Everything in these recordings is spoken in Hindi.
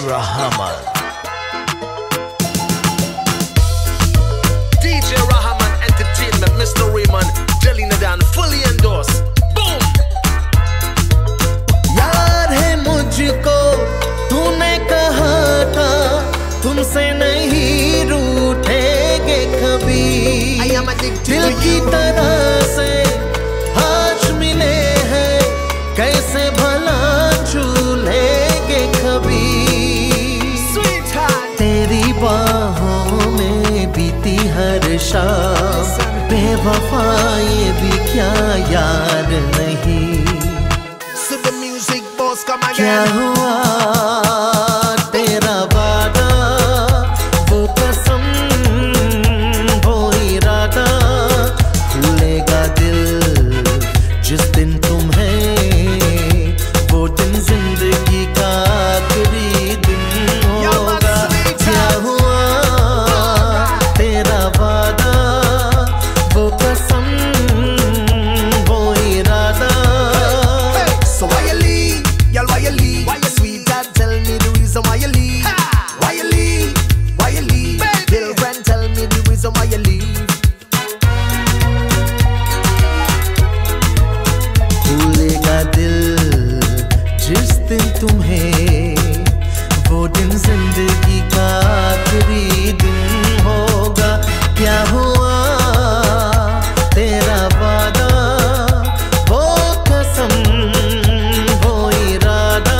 Rahman. DJ Rahman Entertainment, Mr. Raymond, Jelly Nadan, fully endorsed. Boom! यार है मुझको तूने कहा था तुमसे नहीं रूठेंगे कभी, दिल की तरह से आज मिले हैं कैसे भला झूलेंगे कभी। तेरी बाहों में बीती हर शाम बेवफा ये भी क्या यार नहीं। क्या हुआ तेरा वादा वो कसम वो इरादा भूलेगा दिल जिस दिन तुम्हें वो दिन जिंदगी का आखिरी दिन होगा। क्या हुआ तेरा वादा वो कसम वो इरादा। So why you leave? Y'all, why you leave? Why you sweetheart? Tell me the reason why you leave. Why you leave? Why you leave? Girlfriend, tell me the reason why you leave. भूलेगा दिल जिस दिन तुम्हें वो दिन जिंदगी का आखिरी दिन होगा। क्या हुआ तेरा वादा वो कसम वो इरादा।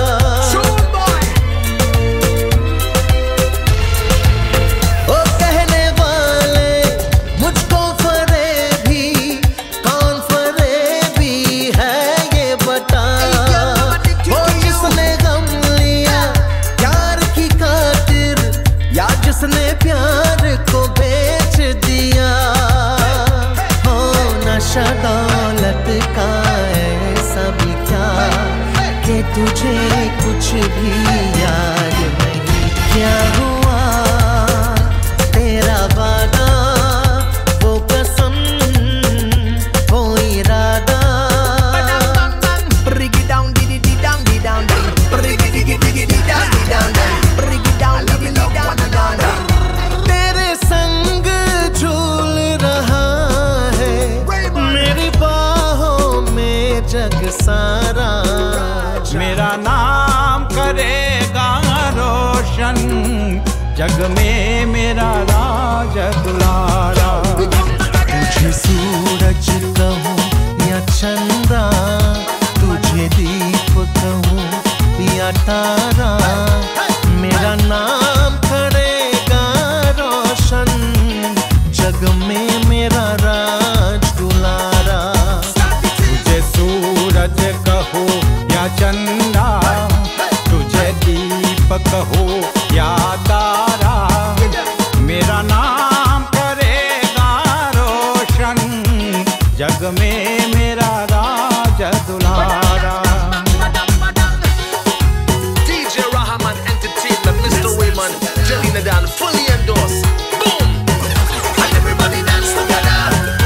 ओ कहने वाले मुझको फरेबी कौन फरेबी है ये बता। ओ जिसने गम लिया प्यार की खातिर या जिसने प्यार को बेच दिया। हो नशा दौलत का ऐसा भी क्या कि तुझे कुछ भी याद नहीं। क्या हुआ तेरा वादा वो कसम वो इरादा। Break it down, did it down, did down, down. Break it, dig it, down, down, down. Break it down, did it down, down, down. तेरे संग झूल रहा है मेरी बाहों में जग सारा। मेरा नाम करेगा रोशन जग में मेरा राज दुलारा। तुझे सूरज कहूँ या चंदा तुझे दीप कहूँ या तारा। मेरा नाम करेगा रोशन जग में मेरा राज दुलारा। तुझे सूरज कहो या चंदा तुझे दीप कहो या तारा। मेरा नाम करेगा रोशन जग में मेरा राज दुलारा। DJ Rahman Entertainment, Mr. Raymond, Jelly Nadan, fully endorsed. Boom! And everybody dance together.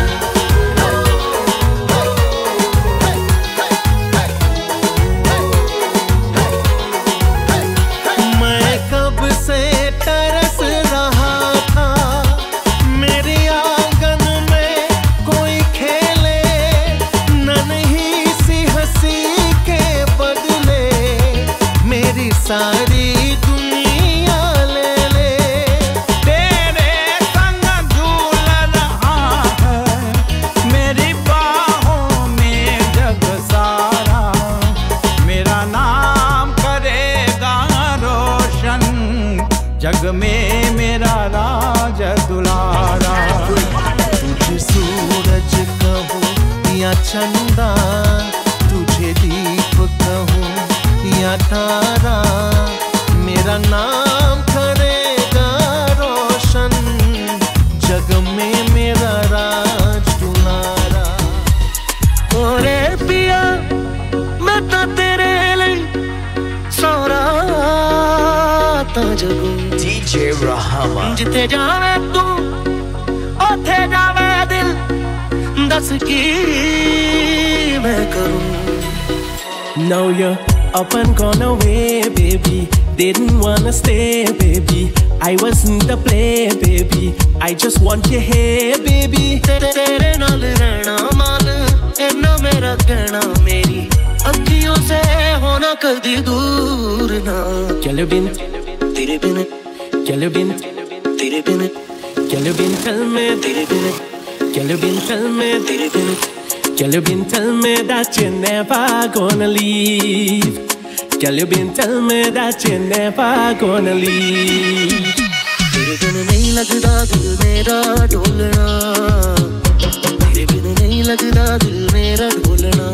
मैं कब से तरस रहा था मेरे आंगन में कोई खेले नन्ही सी हंसी के बदले मेरी सारी दुनिया ले ले। तेरे संग झूल रहा है मेरी बाहों में जग सारा। मेरा नाम करेगा रोशन जग में मेरा राज दुलारा। तुझे सूरज कहूँ या चंदा तुझे दीप कहूँ या तारा। मेरा नाम करेगा रोशन जग में मेरा राज दुलारा। ओरे पिया मैं तो तेरे लिए सारा ता जगू। DJ Rahman. जिथे जावे तू ओथे जावे दिल दस की मैं करूं। Now you're up and gone away, baby. didn't wanna stay, baby. I wasn't the play, baby. I just want you here, baby. तेरे नाल रहना मान इन्ना मेरा कहना मेरी अखियों से होना कभी दूर ना चलो बिन तेरे बिन चलो बिन तेरे बिन चलो बिन tell me तेरे बिन चलो बिन tell me तेरे बिन चलो बिन tell me that you're never gonna leave. चलो बिन tell me that you're never gonna leave. तेरे बिन नहीं लगता दिल मेरा डोलना तेरे बिन नहीं लगता दिल मेरा डोलना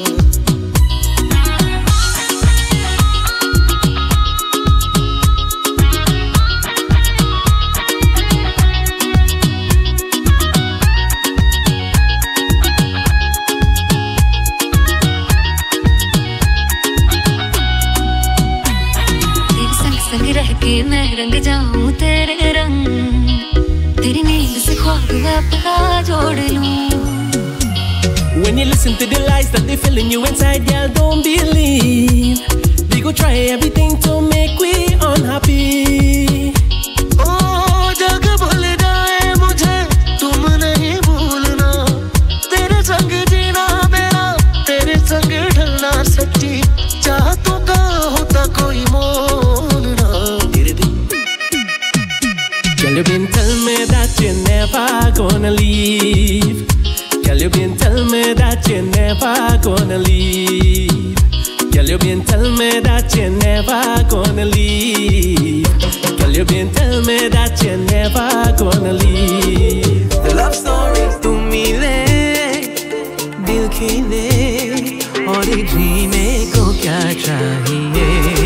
संग रह के मैं रंग जाऊं तेरे रंग तेरी नींद से ख्वाब अपना जोड़ लूं When you listen to the lies that they filling you inside, girl, don't believe. We go try everything to make we unhappy. ओ जग भूल जाए मुझे तुम नहीं भूलना तेरे संग जीना मेरा तेरे संग ढलना सच्ची चाहतों का होता कोई मोल ना तेरे बिन Girl, you been tell me that you're never gonna leave. Girl, you been tell me that you're never gonna leave. Girl, you been tell me that you're never gonna leave. Girl, you been tell me that you're never gonna leave. The love story तुम मिले दिल खिले और एक जीने को क्या चाहिए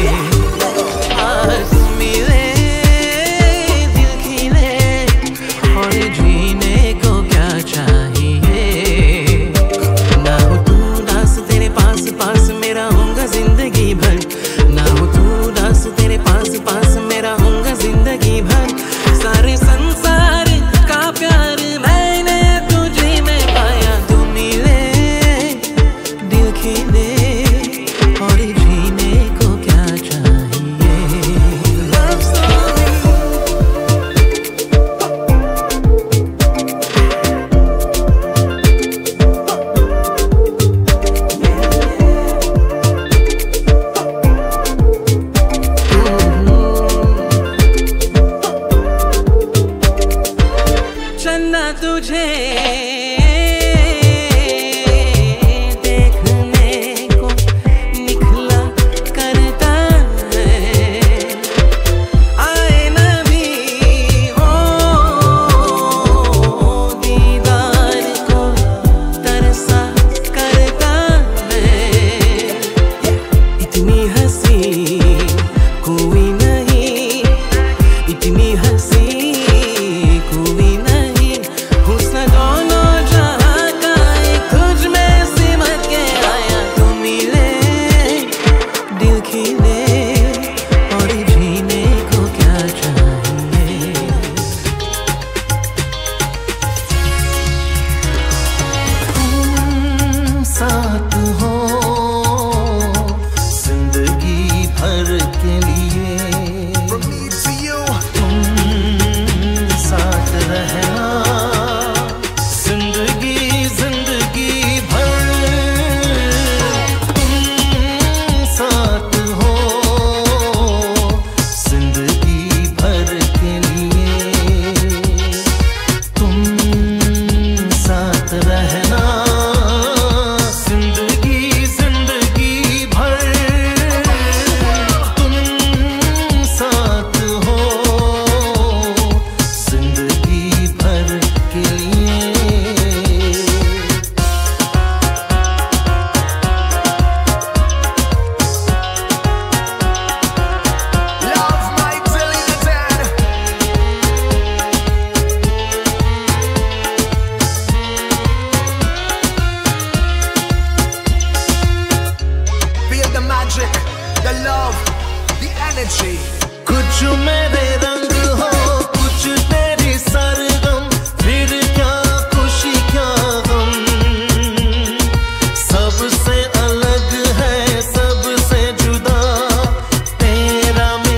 तुम मिले दिल खिले और एक जीने को क्या चाहिए ना हो तू दास तेरे पास पास मेरा होगा जिंदगी भर ना हो तू दास तेरे पास पास मेरा होगा जिंदगी भर सारे संसार का प्यार मैंने तुझे में पाया तू मिले दिल खिले और जीने को क्या चाहिए Love story चन्ना तुझे देखने को निखला करता है आए न भी हो दीदार को तरसा करता है इतनी हंसी कोई नहीं इतनी हंसी कोई नहीं हुस्न दोनों जहां का एक तुझ में सिमट के आया तू मिले दिल खिले और जीने को क्या चाहिए तुम साथ हो जिंदगी भर के लिए From me to you, तुम साथ रहना जिंदगी जिंदगी भर तुम साथ हो जिंदगी भर के लिए तुम साथ रहना जिंदगी जिंदगी भर तुम साथ हो जिंदगी भर के लिए love my Trinidad. Feel the magic, the love, the energy. कुछ मेरे रंग हो कुछ तेरी सरगम फिर क्या खुशी क्या गम सबसे अलग है सबसे जुदा तेरा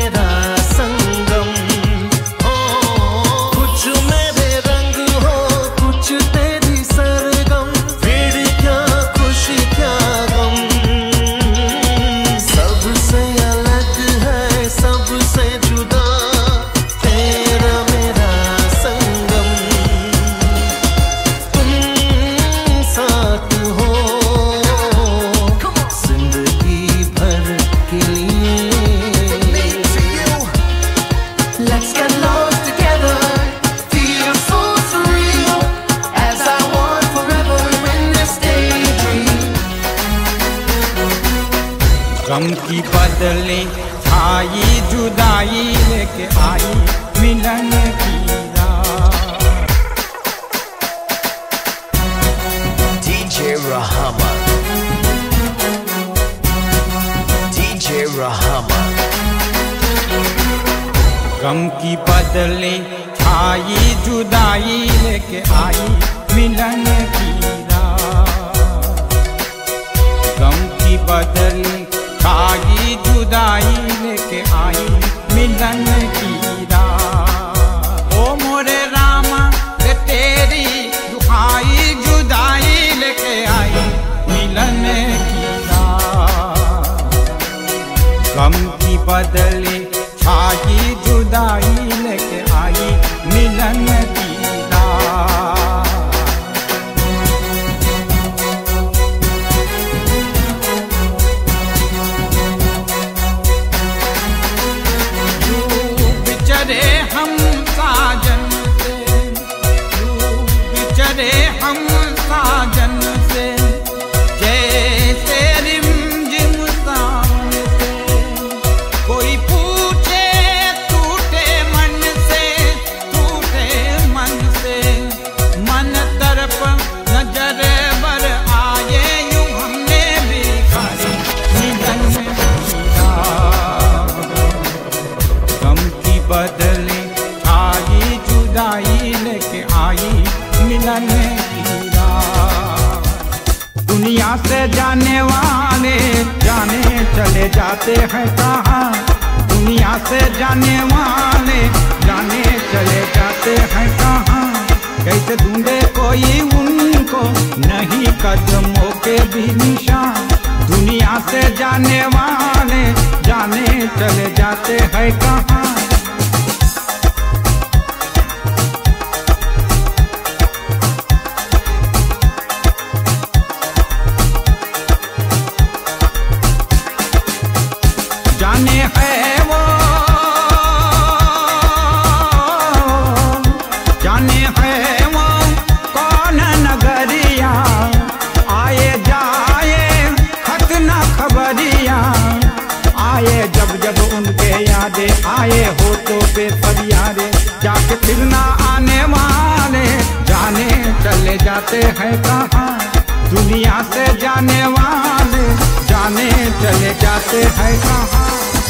गम की बदले छाई जुदाई लेके आई मिलन की रात। DJ Rahman, DJ Rahman, गम की बदले छाई जुदाई लेके आई मिलन की रात। गम की बदले छाई जुदाई लेके आई मिलन की रात। ओ मोरे रामा रे तेरी दुहाई जुदाई लेके आई मिलन की रात। गम की बदले छाई जुदाई लेके आई मिलन की रात। बिछड़े हम साजन से, बिछड़े हम साजन से, जैसे रिमझिम सावन से। कोई पूछे टूटे मन से, टूटे मन से, मन तरफ नजर बर आए यूं हमने भी खाई मिलन की रात। गम की बदले छाई जुदाई लेके आई मिलन की रात। दुनिया से जाने वाले जाने चले जाते हैं कहाँ। दुनिया से जाने वाले जाने चले जाते हैं कहाँ। कैसे ढूंढे कोई उनको नहीं कदमों के भी निशान। दुनिया से जाने वाले जाने चले जाते हैं कहाँ। जाने है वो, जाने है वो कौन नगरिया। आए जाए खत न खबरिया। आए जब जब उनके यादें आए हो तो बेफरियारे। जाके फिर ना आने वाले जाने चले जाते हैं कहाँ। दुनिया से जाने वाले जाने चले जाते हैं कहाँ।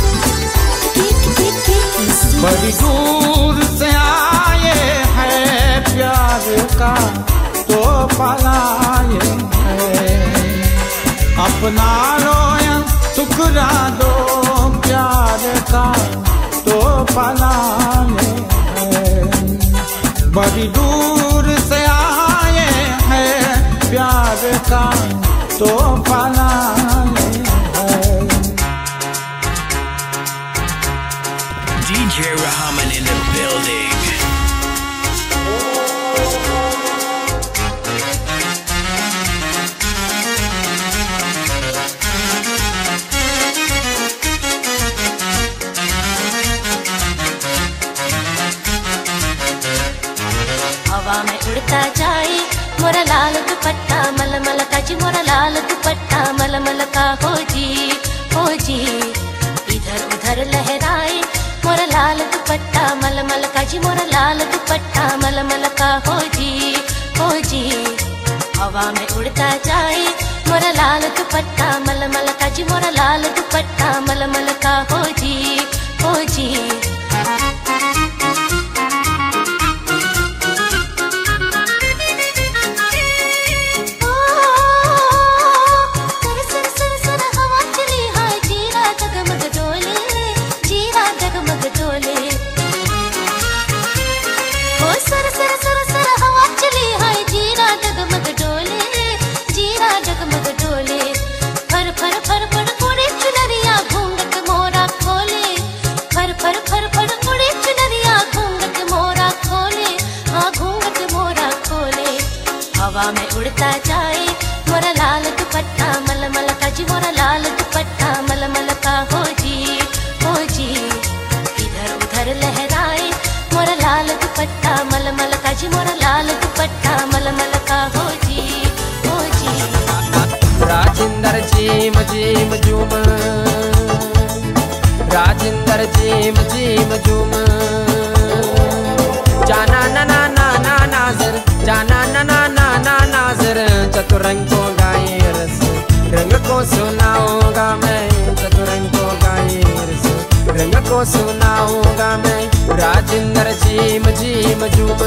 बड़ी दूर से आए हैं प्यार का तो पलाए हैं। अपना रोया टुकड़ा दो प्यार का तो पलाए हैं। बड़ी दूर से आए हैं प्यार का तो पलाए हैं। DJ Rahman in the building. हवा में उड़ता जाए मोरा लाल दुपट्टा मलमल का जी। मोरा लाल दुपट्टा मलमल का हो जी, हो जी। इधर उधर लहराए मोरा लाल दुपट्टा मलमल का जी। मोरा लाल दुपट्टा मलमल का हो जी, हो जी। हवा में उड़ता जाए मोरा लाल दुपट्टा मलमल का जी। मोरा लाल दुपट्टा मलमल का हो जी, हो जी। हवा में उड़ता जाए मोरा लाल दुपट्टा मलमल का जी। मोरा लाल दुपट्टा मलमल का हो जी, हो जी। इधर उधर लहराए मोरा लाल दुपट्टा मलमल का जी। मोरा लाल दुपट्टा मलमल का हो जी, हो जी। राजिंदर जीम जीम जुम राजिंदर जीम जीम झूम जाना ना ना ना ना नाजर जाना ना ना ना ना नाजर चतुरंग को गाए रस रंग को सुनाऊंगा मैं चतुरंग को गाए रस रंग को सुनाऊंगा मैं राजिंदर जीम जीम झूम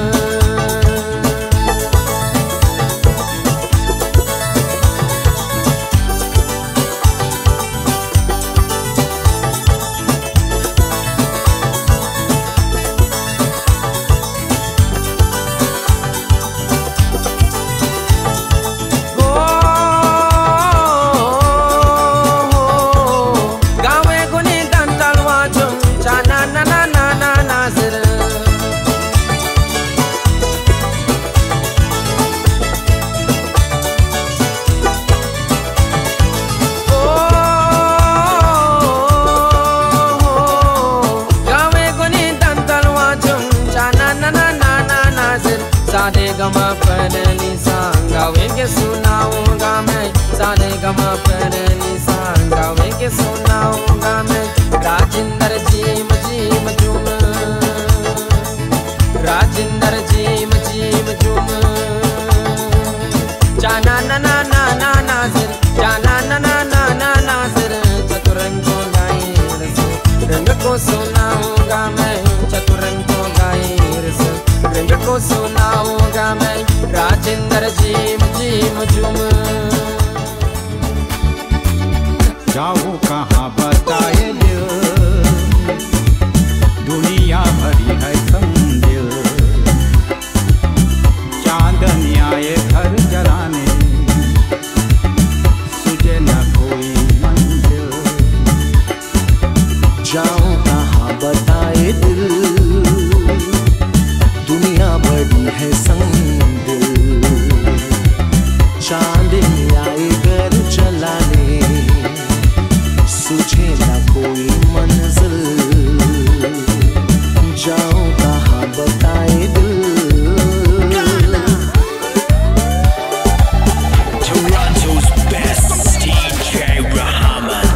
सारे गमा पर निशान गावे के सुनाऊंगा मैं सारे गमा पर निशान गावे के सुनाऊंगा मैं राजिंदर जीम जीम झूम राजिंदर जीम जीम झूम जाना ना ना ना ना नाज़िर जाना ना ना ना ना नाज़िर चतुरंग को गाए रस रंग को सुनाऊंगा मैं चतुरंग को गाए रस रंग को सुनाऊंगा मैं राजिंदर जीम जीम झूम जाओ कहाँ बताए दिल दुनिया भरी है संदिल चांदनी आए घर जलाने सुझे न कोई मंजिल जाओ कहाँ बताए दिल दुनिया बड़ी है संदिल चांदनी आए घर जलाने सुझे न कोई मंजिल जाओ कहाँ बताए दिल Toronto's best DJ Rahman.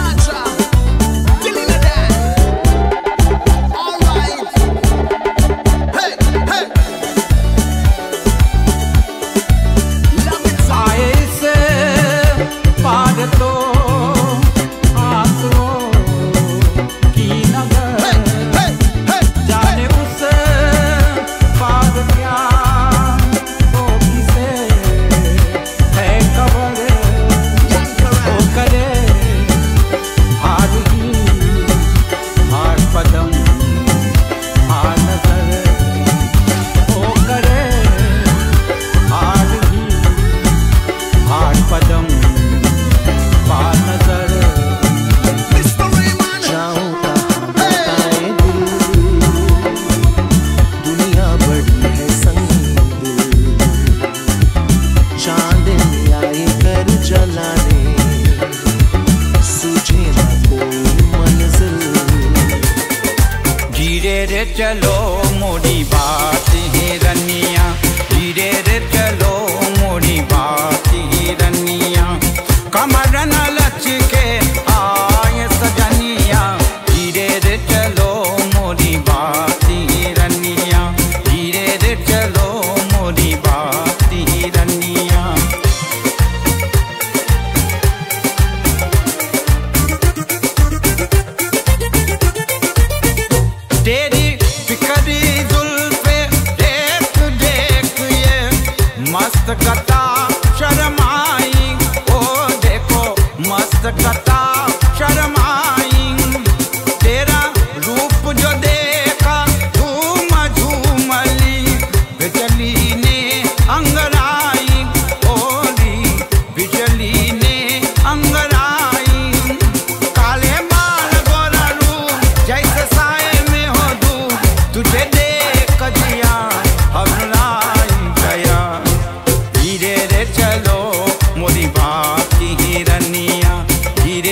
चलो मोड़ी बात ही रनिया धीरे रे चलो मोड़ी बात ही रनिया कमर न लचके आए सजनिया धीरे रे चलो मोड़ी बात ही रनिया धीरे रे चलो मोड़ी बात ही रनिया तेरी मस्त कथा शर्माई ओ देखो मस्त कथा शर्माई तेरा रूप जो देखा झूम झूमली बिजली ने अंगराई ओली बिजली ने अंगराई काले बाल गोरा रूप जैसे साए में हो दूर तुझे देख दिया हबलाई गया धीरे रे चलो मोरी बात ही रनिया धीरे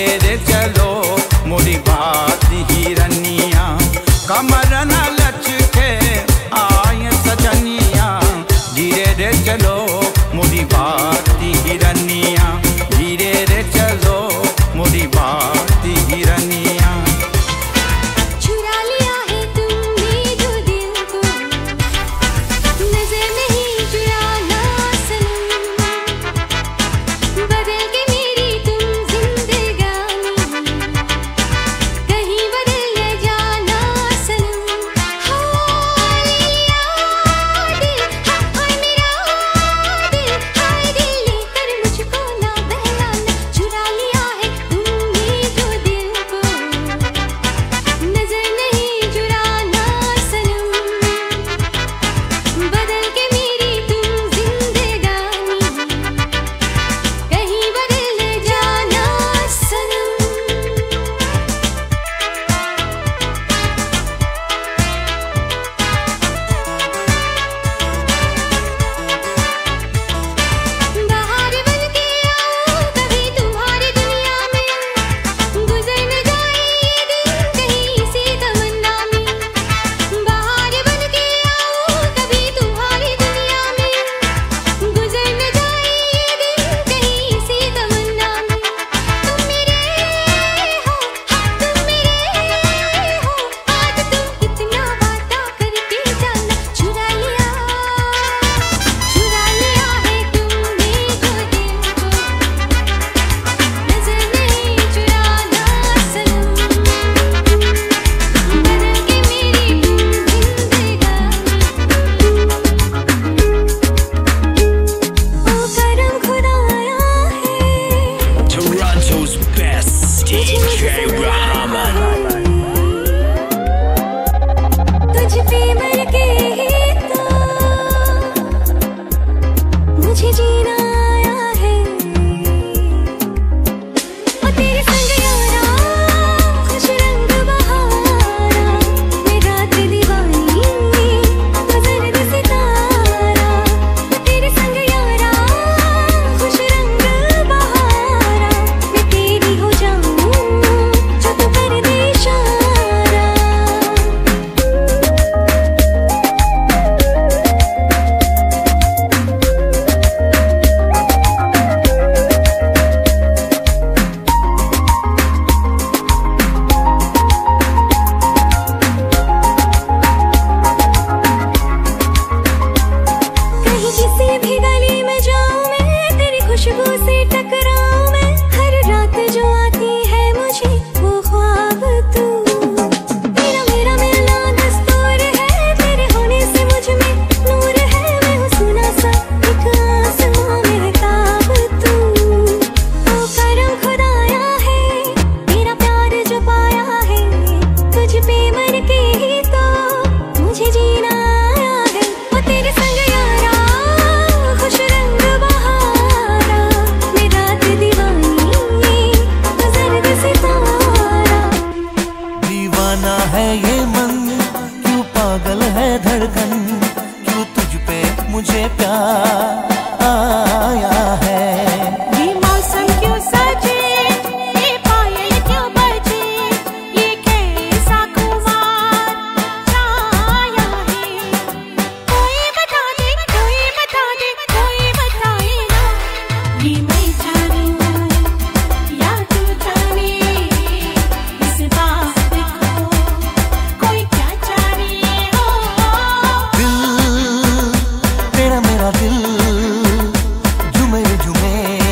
खुशबू से टकराऊं मैं, हर रात जो आती है मुझे वो ख्वाब तू। तेरा मेरा मिलना दस्तूर है, तेरे होने से मुझ में नूर है। मैं हूँ सुना सा एक आसमां महताब तू। ओ करम खुदाया है, तेरा प्यार जो पाया है, तुझ पे मर के ही तो मुझे जीना आया है। वो तेरे संग यारा खुश रंग बहारा, मैं रात दीवानी जर्द सितारा। दीवाना है ये मन, क्यों पागल है धड़कन, क्यों तुझ पे मुझे प्यार आया है। ये मौसम क्यों सजे, ये पायल क्यों बजे, ये कैसा खुमार छाया है। कोई बता दे, कोई बता दे, कोई बताए ना, ये मैं जानूं या तू जाने, इस बात को कोई क्या जाने हो। दिल तेरा मेरा दिल झूमे झूमे,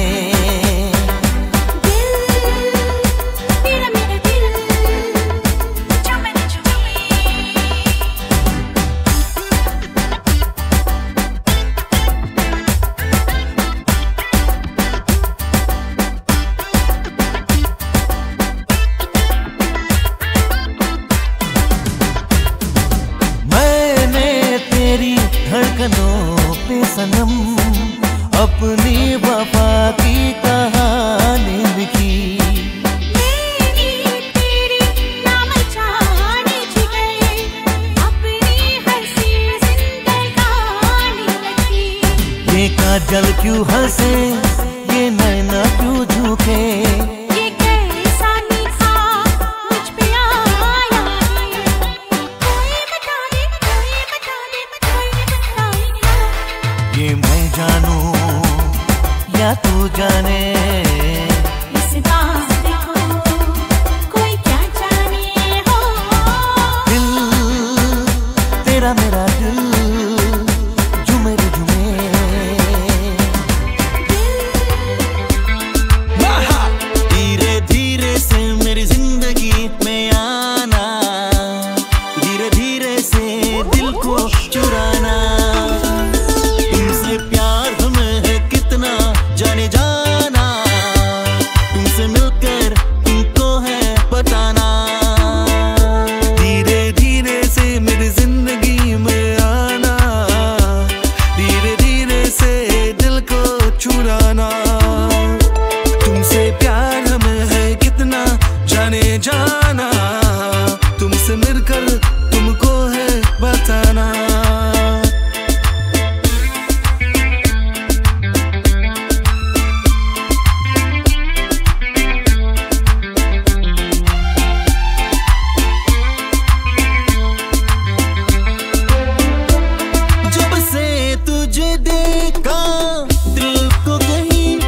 दिल तेरा मेरा दिल झूमे झूमे। मैंने तेरी धड़कनों पे सनम अपनी वफा की कहानी लिखी। मैंने तेरी नाम जाने जिगरे, अपनी हंसी जिंदगानी लिखी। ये काजल क्यों हंसे, ये नैना क्यों झुके, ये कैसा निखार मुझ पे आया है। कोई बता दे, कोई बता दे, कोई बताए ना, ये मैं जानूं या तू जाने। इस बात को कोई क्या जाने हो। दिल तेरा मेरा दिल झूमे झूमे। धीरे धीरे से मेरी जिंदगी में आना, धीरे धीरे से दिल को चुराना। तुमसे प्यार हमें है कितना जाने जाना, तुमसे मिलकर तुमको है बताना। धीरे धीरे से मेरी जिंदगी में आना, धीरे धीरे से दिल को चुराना। तुमसे प्यार हमें है कितना जाने जाना, तुमसे मिलकर तुमको है बताना। जब से तुझे देखा दिल को कहीं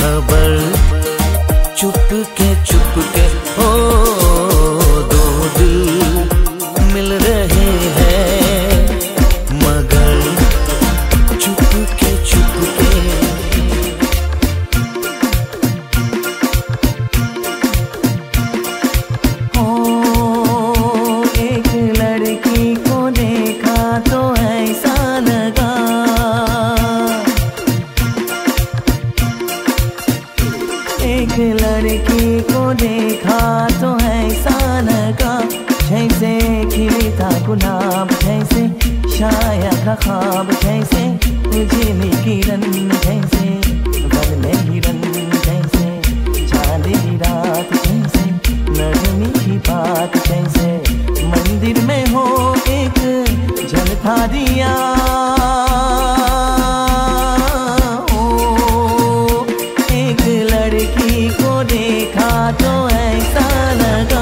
खबर चुपके चुपके ओ दो दिल मिल रहे हैं मगर चुपके चुपके। एक लड़की को देखा तो ऐसा लगा, एक लड़की को देखा तो ऐसा लगा जैसे खिले था गुलाब, जैसे छाया था ख्वाब, जैसे उजली किरण, जैसे बन में हिरन, जैसे चांदनी रात, जैसे नरमी की बात, जैसे मंदिर में हो एक जलता दिया। ओ एक लड़की को देखा तो ऐसा लगा।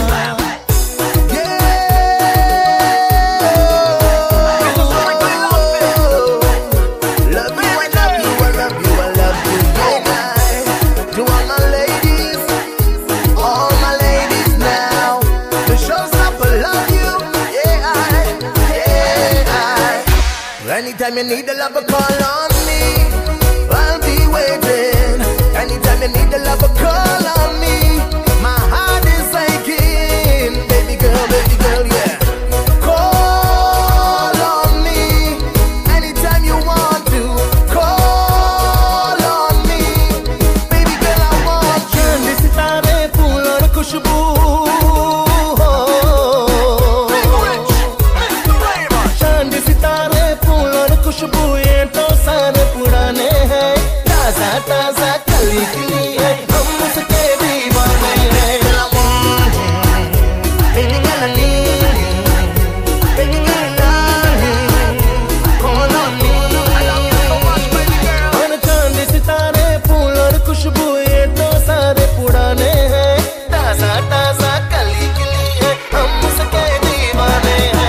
Anytime you need a lover, call on me. I'll be waiting. Anytime you need a lover, call on me. My heart is aching, baby girl, yeah. Call on me. Anytime you want to, call on me, baby girl, I want you. चांद सितारे फूल और खुशबू, चांद सितारे फूल और खुशबू, ये तो सारे पुराने हैं। ताजा ताजा कली खिली है, हम उसके दीवाने हैं। Baby girl, I need you. Baby girl, darling, call on me. I love you so much, baby girl. और चांद सितारे फूल और खुशबू, ये तो सारे पुराने हैं। ताजा ताजा कली खिली है, हम उसके दीवाने हैं।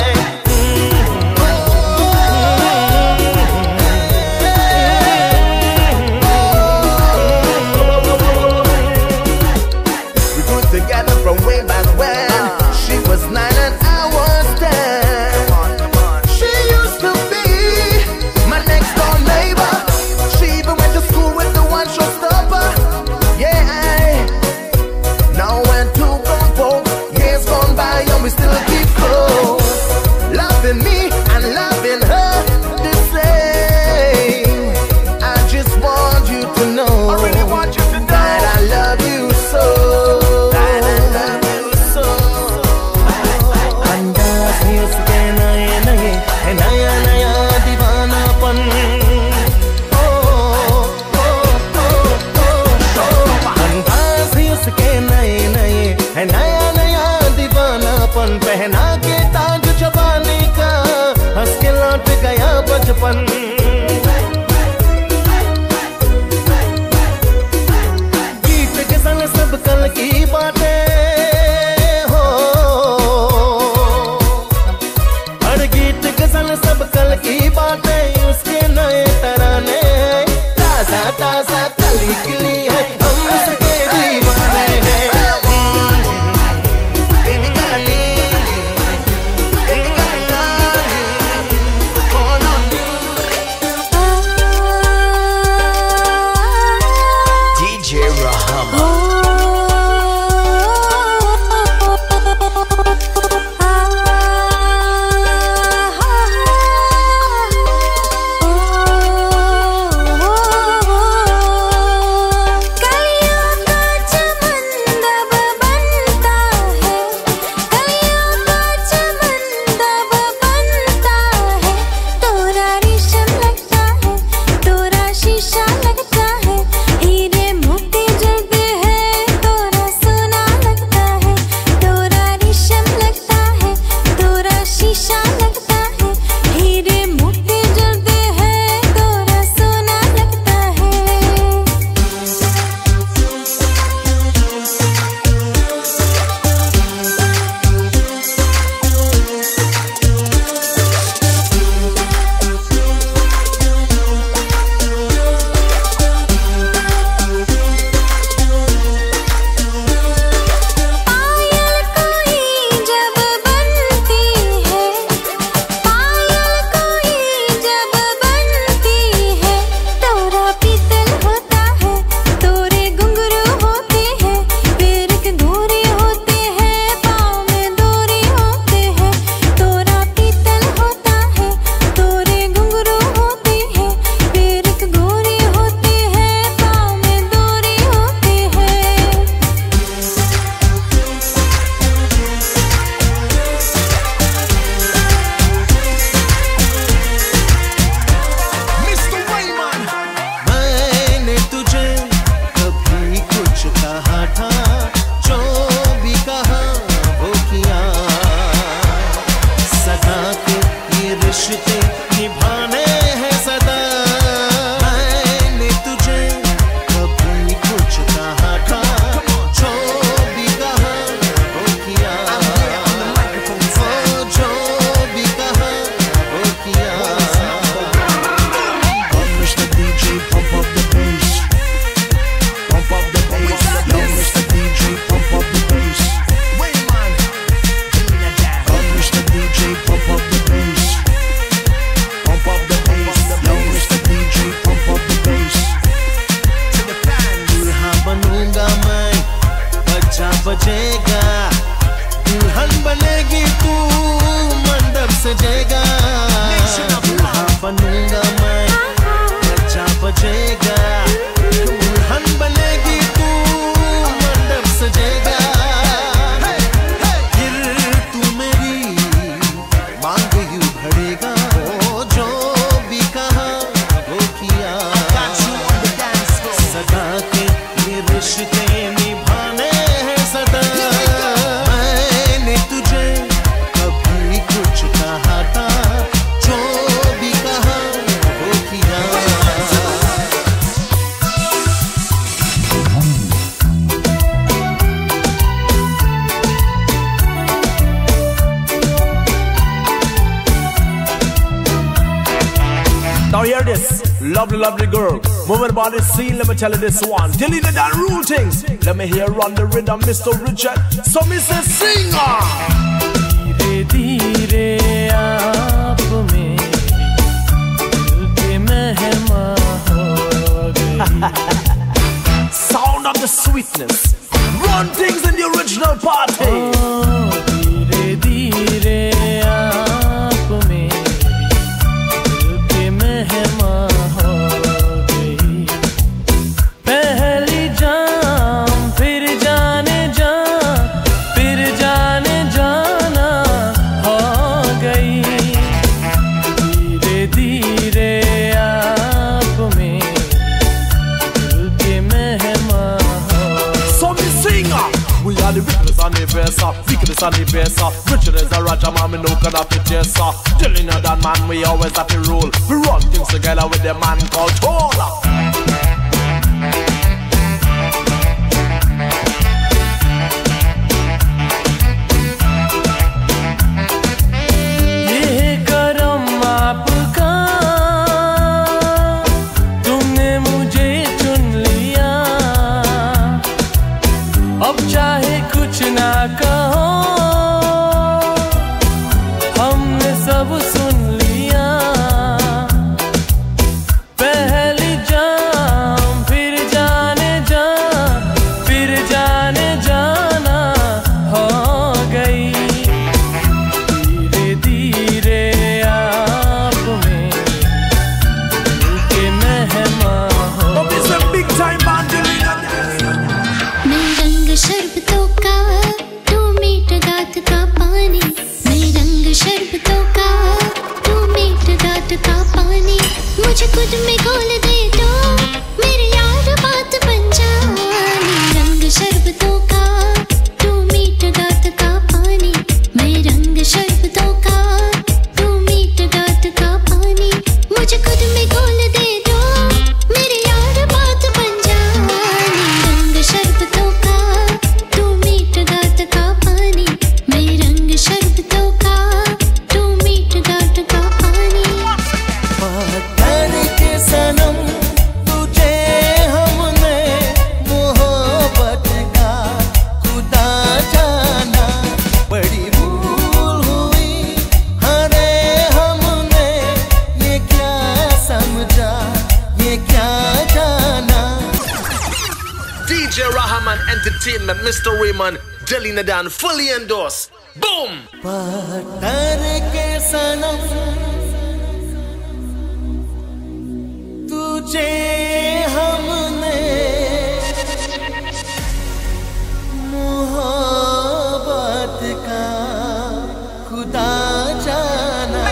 Together from way back when she was 9 and I was 10. She used to be my next door neighbor. She even went to school with the one showstopper. Yeah. Now when two grown folks, years gone by and we still keep close, loving me and loving her the same. I just want you to know, I really want you to know that I love you so. नया नया दीवानापन, अंदाज़ उसके नए नए है, नया नया दीवानापन। पहना के ताज जवानी का, हंस के लौट गया बचपन। गीत गज़ल सब कल की बातें हो, हर गीत गज़ल सब कल की बातें, उसके नए तराने हैं। ताजा ताजा कली खिली है, हम उसके दीवाने हैं। Baby girl, I need you. Baby girl, darling, call on me. रिश्ते निभाने हैं सदा। मैंने तुझे कभी कुछ कहा था, जो भी कहा वो किया। Now hear this, lovely, lovely girl, moving body scene. Let me tell you this one. Delete it and rule things. Let me hear on the rhythm, Mr. Richard. So me say singer. धीरे धीरे आप मेरे दिल के मेहमान हो गई। Sound of the sweetness. Run things in the original party. धीरे धीरे आप मेरे दिल के मेहमान हो गई। पहली जान फिर जाने जा, फिर जाने जाना हो गई। धीरे धीरे आप मेरे दिल के मेहमान हो गई। So me singer. We are the wickedest and the best, wickedest and the best. Richard is a Raja man, me no can have to chase. Telling you that man, we always have to rule. We run things together with the man called Tola. ये करम आपका, तुमने मुझे चुन लिया। अब चाहे कुछ ना कहो, हमने सब सुन लिया। पहली जान फिर जाने जा, फिर जाने जाना हो गई। धीरे धीरे आप मेरे दिल के मेहमान हो। But it's a big time band, मैं रंग शरबतों का, तू मीठ गात का पानी। मैं रंग शरबतों का, तू मीठ गात का पानी। मुझे खुद में घोल दे दो, मेरे यार बात बन जानी। रंग शरबतों का, तू मीठ गात का पानी। मैं रंग शरबतों का, तू मीठ गात का पानी। मुझे खुद में घोल दे दो, मेरे यार बात बन जानी। रंग शरबतों का, तू मीठ गात का पानी। मैं रंग शरबतों का, तू मीठ गात का पानी। पत्थर के सनम तुझे हमने मोहब्बत का खुदा जाना। बड़ी भूल हुई हरे हमने, ये क्या समझा, ये क्या जाना। DJ Rahman Entertainment, Mr. Raymond, Jelly Nadan, fully endorsed. Boom! पत्थर के सनम तुझे हमने मोहब्बत का खुदा जाना।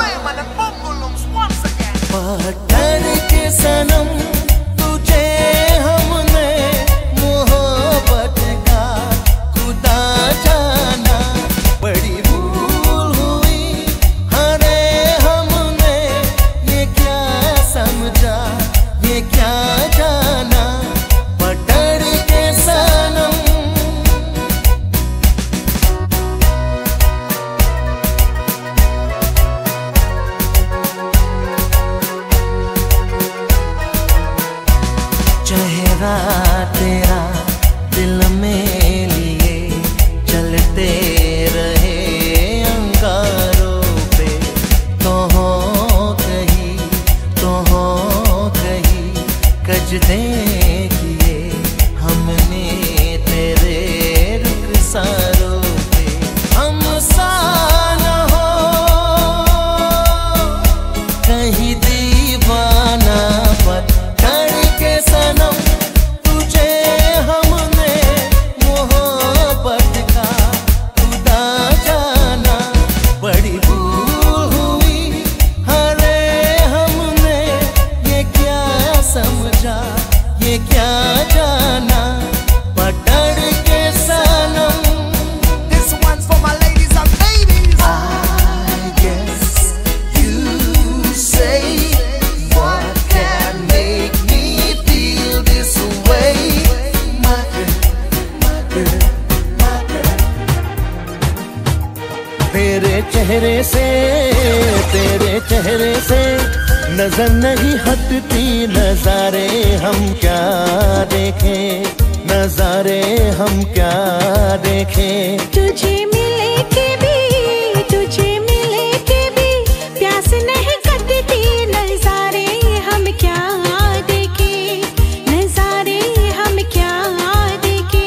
पत्थर के सनम तुझे हमने मोहब्बत का खुदा जाना। बड़ी भूल हुई हरे हमने, ये क्या समझा, ये क्या जाना। पत्थर के सनम चेहरा तेरा दिल में लिए चलते रहे अंगारों पे। तो हो कहीं, तो हो कहीं कजदे किए हमने तेरे रुखसारों पे। हम सा न हो कहीं दीवाना, पत्थर के सनम तुझे हमने मोहब्बत का खुदा जाना। बड़ी भूल हुई हरे हमने, ये क्या समझा, ये चेहरे से, तेरे चेहरे से नजर नहीं हटती नजारे हम क्या देखें, नजारे हम क्या देखें। तुझे मिले के भी, तुझे मिले के भी प्यास नहीं कटती नजारे हम क्या देखें, नजारे हम क्या देखें।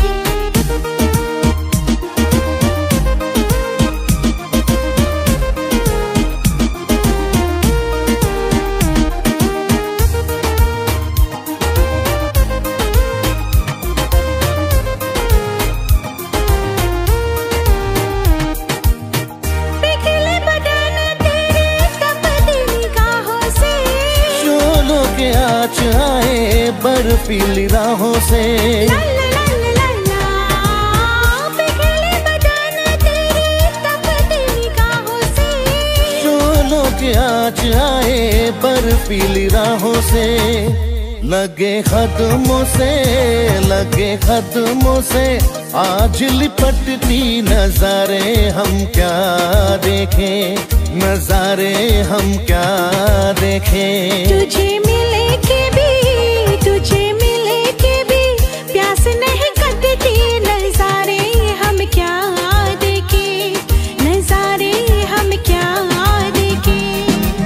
आज आए बर्फीली राहों से, ला ला ला ला ला, पिघले बदन तेरी तपती निगाहों से। शोलों के आज आए बर्फीली राहों से, लगे कदमों से, लगे कदमों से आज लिपटती नजारे हम क्या देखें, नजारे हम क्या देखें। तुझे मिले के भी, तुझे मिले के भी प्यास नहीं कटती नजारे हम क्या देखें, नजारे हम क्या देखें।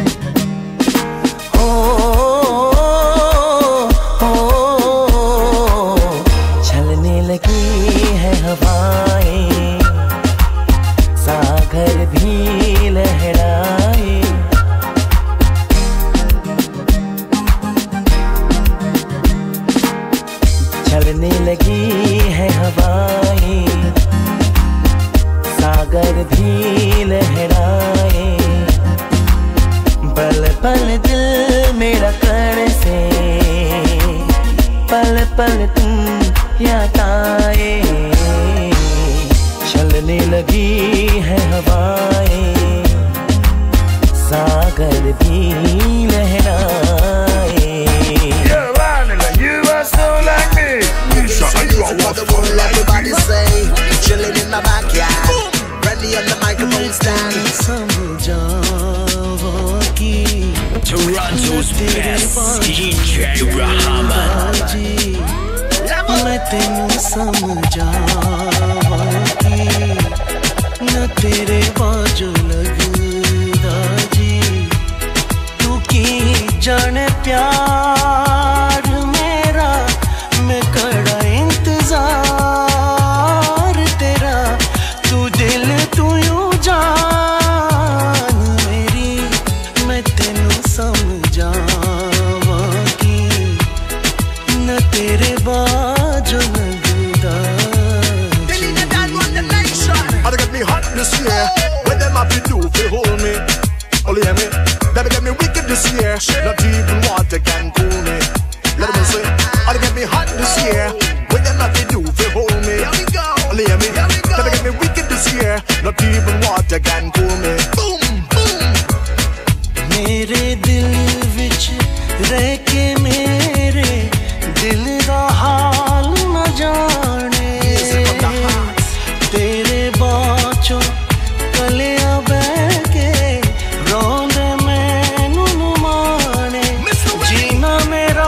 चलने लगी है हवाएं, सागर भी लहराए, चलने लगी है हवाएं, सागर भी लहराए। पल पल दिल मेरा कर से, पल पल तुम याद आए। चलने लगी है हवाएं, सागर भी लहराए। Everybody say, chilling in my backyard, ready on the microphone stand. Toronto's best DJ Rahman. मैं तेनू समझावा कि न तेरे बाजू लगदा जी, तू की जाने प्यार मेरा, मैं कड़ा इंतजार तेरा, तू दिल तू यूं जान मेरी, मैं तेनू समझावा कि न तेरे बाजू लगदा जी। They get me hot this year, what them have to do to hold me? Only hear me, they get me wicked this year, not even water can cool me. Let me say, they get me hot this year, what them have to do to hold me? Only hear me, they get me wicked this year, not even water can cool me. Boom, boom. मेरे दिल विच रह के मेरे दिल दा हाल न जाने, तेरे बाचों कलियां बह के रोंदे मैनू माने। जीना मेरा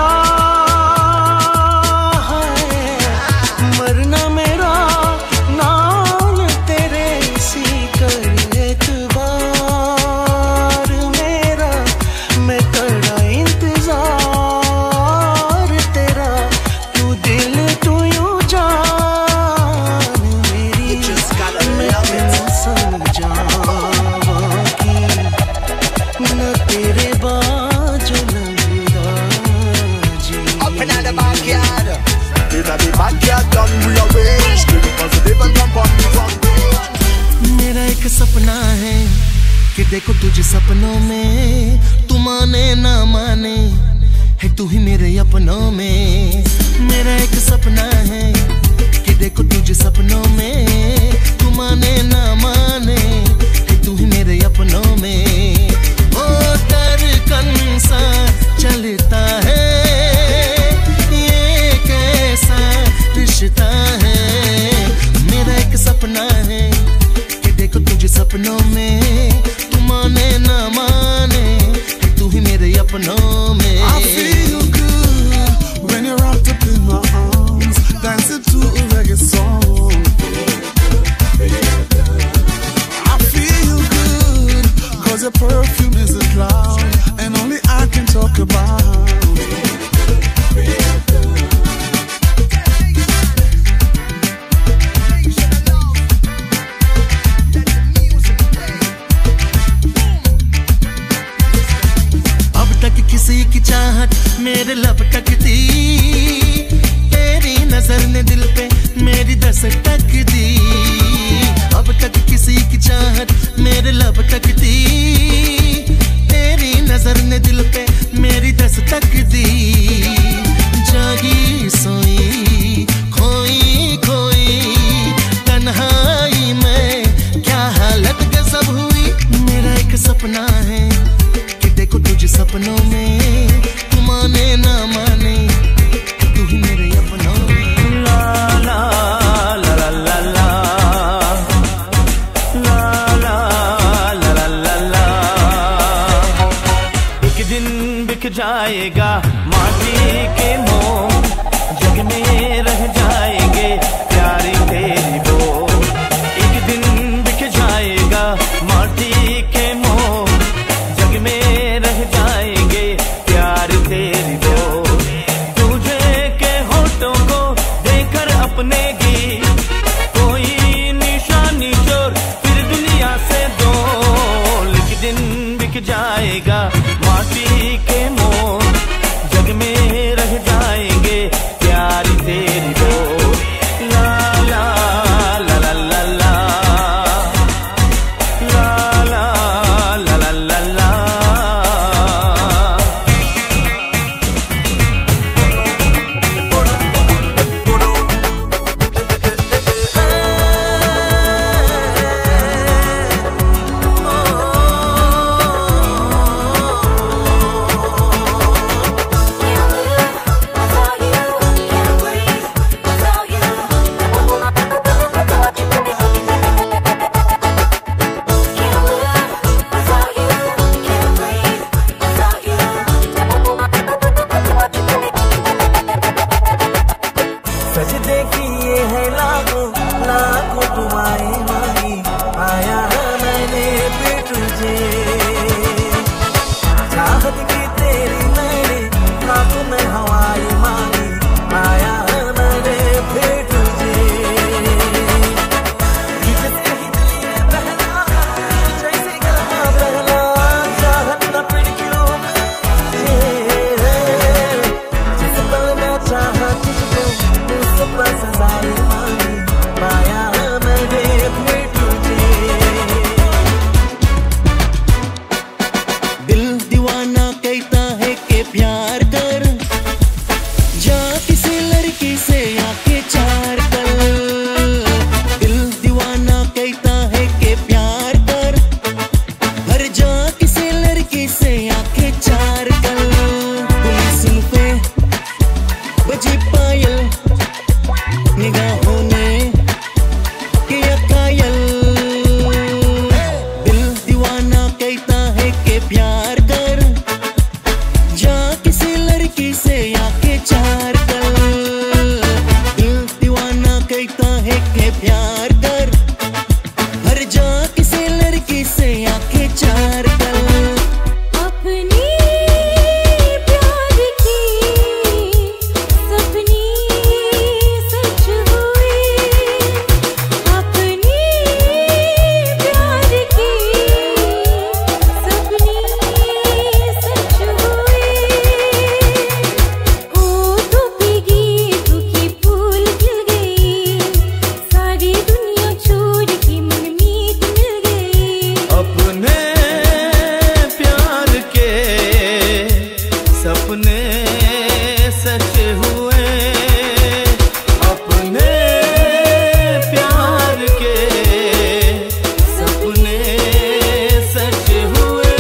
है, मरना मेरा, नाम तेरे सी कर एतबार मेरा, मैं कड़ा इंतजार तेरा, तू दिल तू यूं जान मेरी, मैं तेनू समझावा कि न तेरे बाजू लगदा जी। Up in the backyard, in the backyard done rearrange, give it positive and jump on the front page. मेरा एक सपना है कि देखो तुझे सपनों में, तू माने ना माने है तू ही मेरे अपनों में। मेरा एक सपना है कि देखो तुझे सपनों में, तू माने ना माने है तू ही मेरे अपनों में। ओ धड़कन सा चलता है, ये कैसा रिश्ता है। मेरा एक सपना है कि देखो तुझे सपनों में, मेरे लब तकती, तेरी नजर ने दिल पे मेरी दस्तक दी। अब तक किसी की चाहत मेरे लब तकती, तेरी नजर ने दिल पे मेरी दस्तक दी। जागी सोई खोई खोई तन्हाई में क्या हालत गजब हुई। मेरा एक सपना है कि देखो तुझे सपनों में, तू माने ना माने तू ही मेरे अपनों में। ला ला ला ला ला ला ला ला ला ला ला। एक दिन बिक जाएगा माटी के मोह, जग में रह जाएंगे प्यारी तेरी वो। एक दिन बिक जाएगा माटी के मोह, जग में रह जाएंगे प्यार तेरी वो। तुझे के होठों को देकर अपने गीत, कोई निशानी चोर फिर दुनिया से दो। एक दिन बिक जाएगा माटी के मोह, जग में रह जाएंगे प्यार तेरी वो। ला ला ला ला ला ला ला ला ला ला ला। सजदे किए हैं लाखों लाखों दुआएं मांगी, आया मैंने भी तुझे। चाहत की तेरी मैंने लाखों में हवाएं मांगी, आया मैंने भी तुझे। जैसे ही दिल बहला, जैसे कहा पहला, चाहत न फिर क्यों मुझे। जिस पल मैं चाहा तुझको बस सारी मांगी, पाया मैंने भी तुझे। दिल दीवाना कहता है कि प्यार कर, जा किसी लड़की से आके चार कर। दिल दीवाना कहता है कि प्यार कर, हर जा किसी लड़की से आके चार कर। पुलिस पे बजी पायल, निगाहों ने किया कायल। दिल दीवाना कहता है कि प्यार कर, जा किसी लड़की से आके चार कर। दिल दीवाना कहता है कि प्यार कर, हर जा किसी लड़की से आके चार कर। अपनी प्यार की सपनी सच हुए, अपनी प्यार की सपनी सच हुए। ओ तू भीगी दुखी फूल खिल गई, सारी दुनिया छोड़ के मनमीत मिल गई। अपने प्यार के सपने सच हुए, अपने प्यार के सपने सच हुए।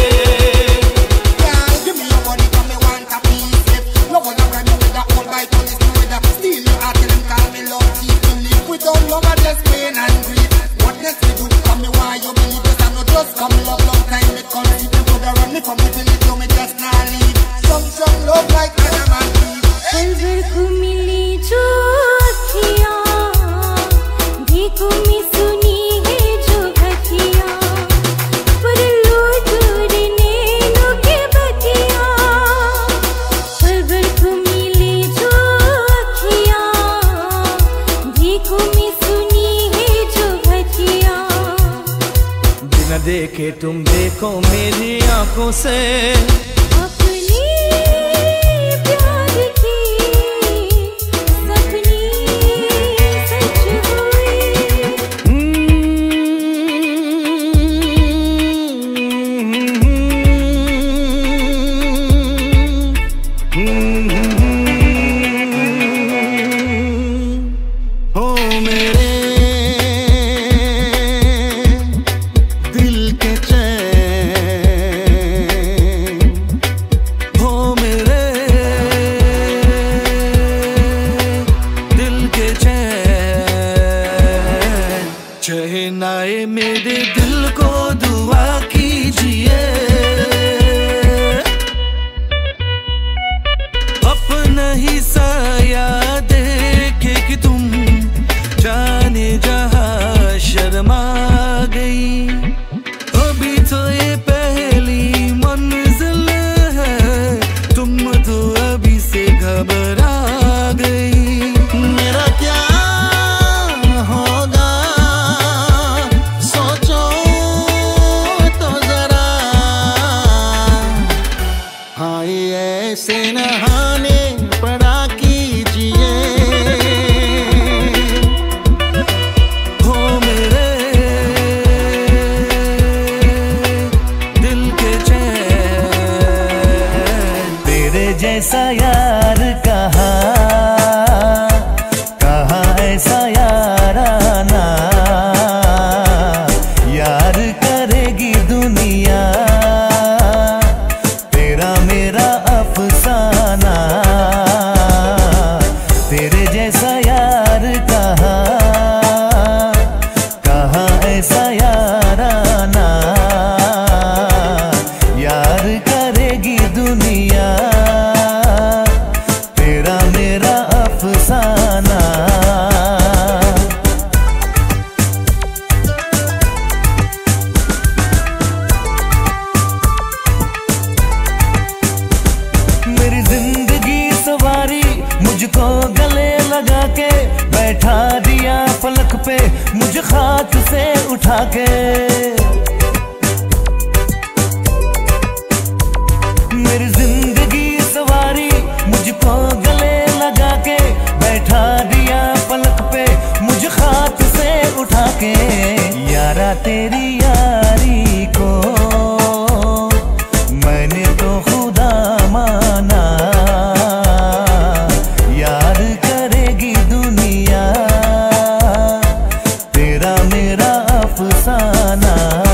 Give me your body, come me want a piece it. No one around me with a whole bite on this with a steal your heart and call me love keep you live without love and just pain and grief. What next we do? Come me why you believe this and not just come love long time it come deep. You could run me from me till it you me just not leave. Some love like Adam and Eve. पल भर को मिली जो अखियाँ, देखो मैं सुनी है जो घटिया। पर लूट नैनों के बतिया, पल भर को मिली जो अखियाँ, देखो मैं सुनी है जो घटिया। बिना देखे तुम देखो मेरी आंखों से, अपनी तेरे जैसा यार कहाँ ऐसा याराना यार करेगी दुनिया तेरा मेरा अफसाना। मेरी जिंदगी सवारी मुझको गले लगा के बैठा दिया पलक पे मुझे खाक से उठा के। मेरी जिंदगी सवारी मुझको गले लगा के बैठा दिया पलक पे मुझे खाक से उठा के। यारा तेरी यारी को मैंने तो खुदा माना यार करेगी दुनिया तेरा मेरा अफसाना।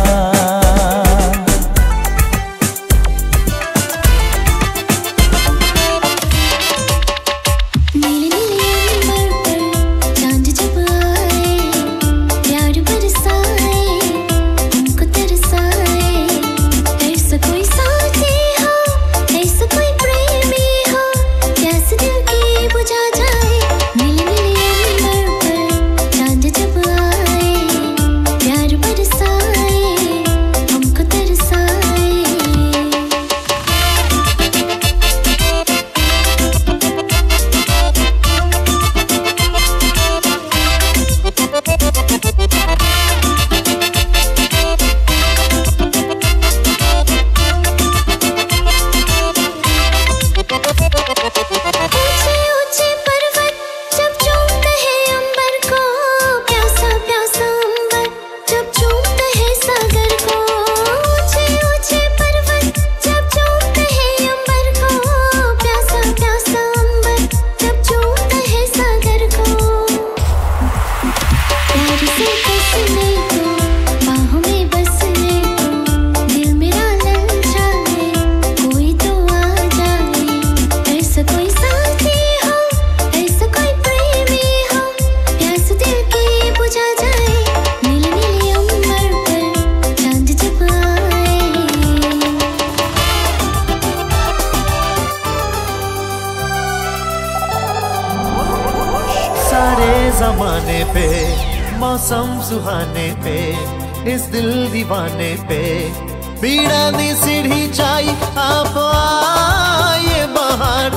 जमाने पे मौसम सुहाने पे इस दिल दीवाने पे पीड़ा दी सीढ़ी चाई आप आए बाहर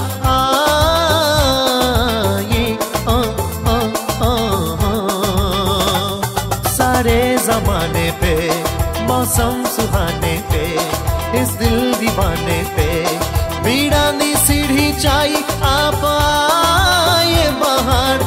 आए सारे जमाने पे मौसम सुहाने पे इस दिल दीवाने पे पीड़ा दी सीढ़ी चाई आप आए बाहर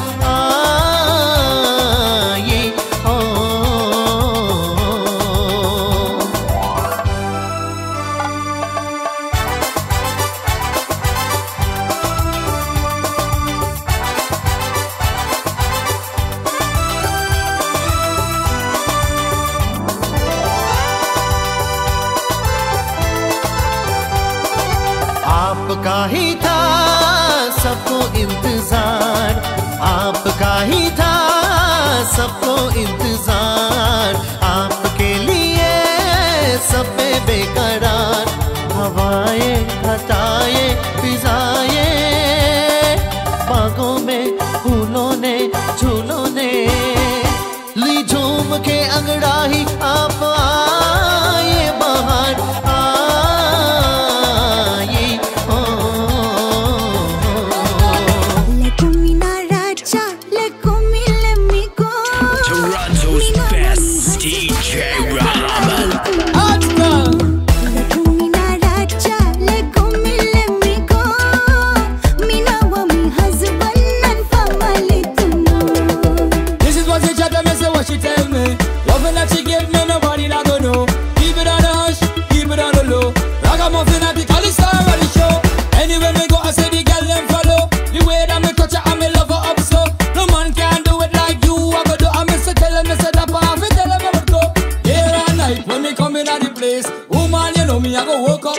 आपका ही था सबको इंतजार आपका ही था सबको इंतजार आपके लिए सब पे बेकरार हवाएं हटाए फिजाएं बागों में फूलों ने झूलों ने ली झूम के अंगड़ाही आप आए बाहर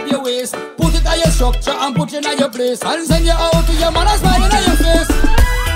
structure and put you in your place and send you out to your mother smiling in your face.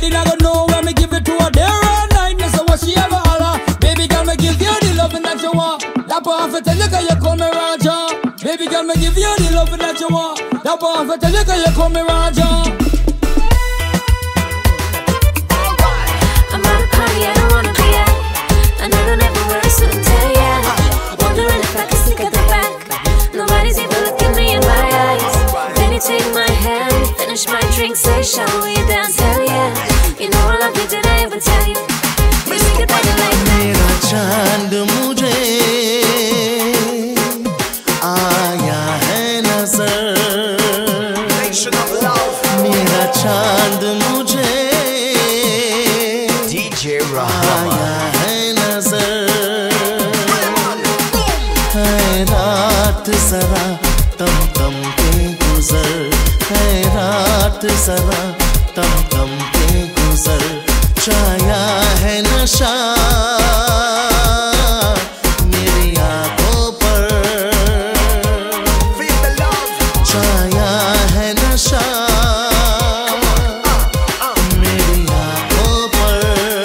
Nobody not gonna know when me give it to her there all night. Me say what she ever holler. Baby girl, me give you the loving that you want. That part for tell you 'cause you call me Raja. Baby girl, me give you the loving that you want. That part for tell you 'cause you call me Raja. I'm at a party I don't wanna be at, and I don't ever wear a suit and tie, yeah. Wondering if I can sneak at the back. Nobody's even looking me in my eyes. Then you take my hand, finish my drink, say shall we dance, hell yeah. You know I love you, did I ever tell you? We sing it like that. मेरा चांद मुझे आया है नजर, मेरा चांद मुझे DJ Rahama आया है नजर। है रात जरा तम तम के गुजर, है रात जरा तम तम के गुजर। छाया है नशा मेरी आंखों पर, छाया है नशा मेरी आंखों पर।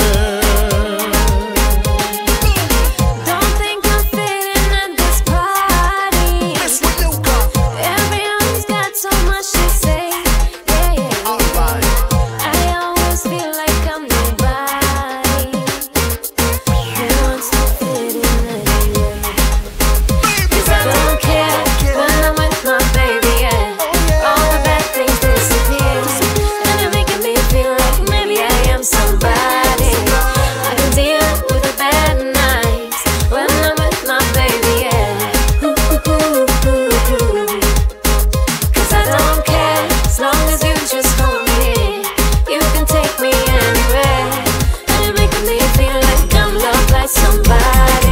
Don't think I'm fitting at this party. Everyone's got so much to say. Yeah, yeah. I always feel like I'm nobody. Who wants to fit in anyway? 'Cause I don't care when I'm with my baby, yeah. All the bad things disappear, and they're making me feel like maybe I am somebody. I can deal with the bad nights when I'm with my baby, yeah. 'Cause I don't care as long as you just hold me near. You can take me anywhere, and you're making me feel like I'm loved by somebody.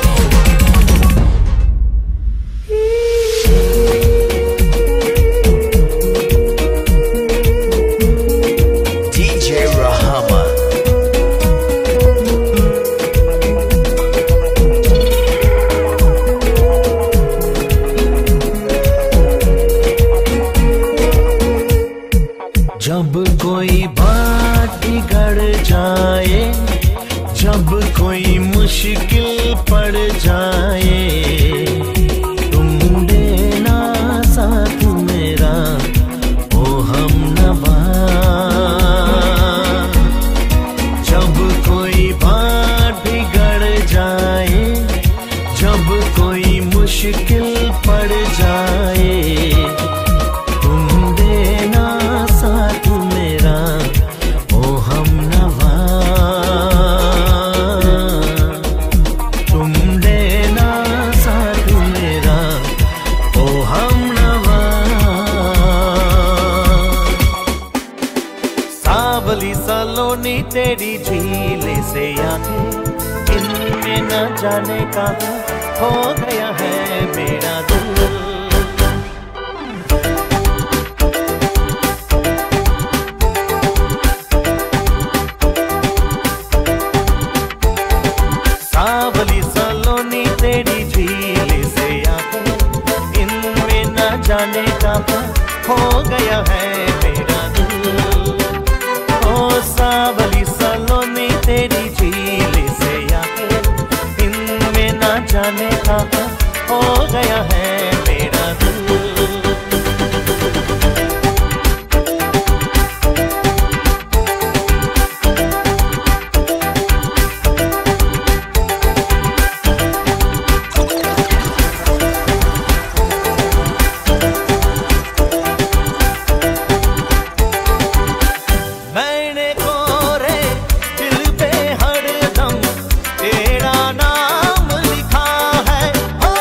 DJ Rahama जब कोई बात बिगड़ जाए, जब कोई मुश्किल पड़ जाए, तुम देना साथ मेरा ओ हमनवा। जब कोई बात बिगड़ जाए, जब कोई मुश्किल पड़ जाए, तुम देना साथ मेरा ओ हमनवा। तुम देना साथ मेरा ओ हमनवा। सावली सलोनी तेरी झील से आके, इनमें न जाने कहाँ हो गया है मेरा दिल। सावली सलोनी तेरी झील से आके, इनमें न जाने कहाँ हो गया है मेरा दिल। ओ सावली सलोनी तेरी झील से आके, इनमें न जाने कहाँ हो गया है मेरा दिल। मैंने कोरे दिल पे हरदम तेरा नाम लिखा है, हो।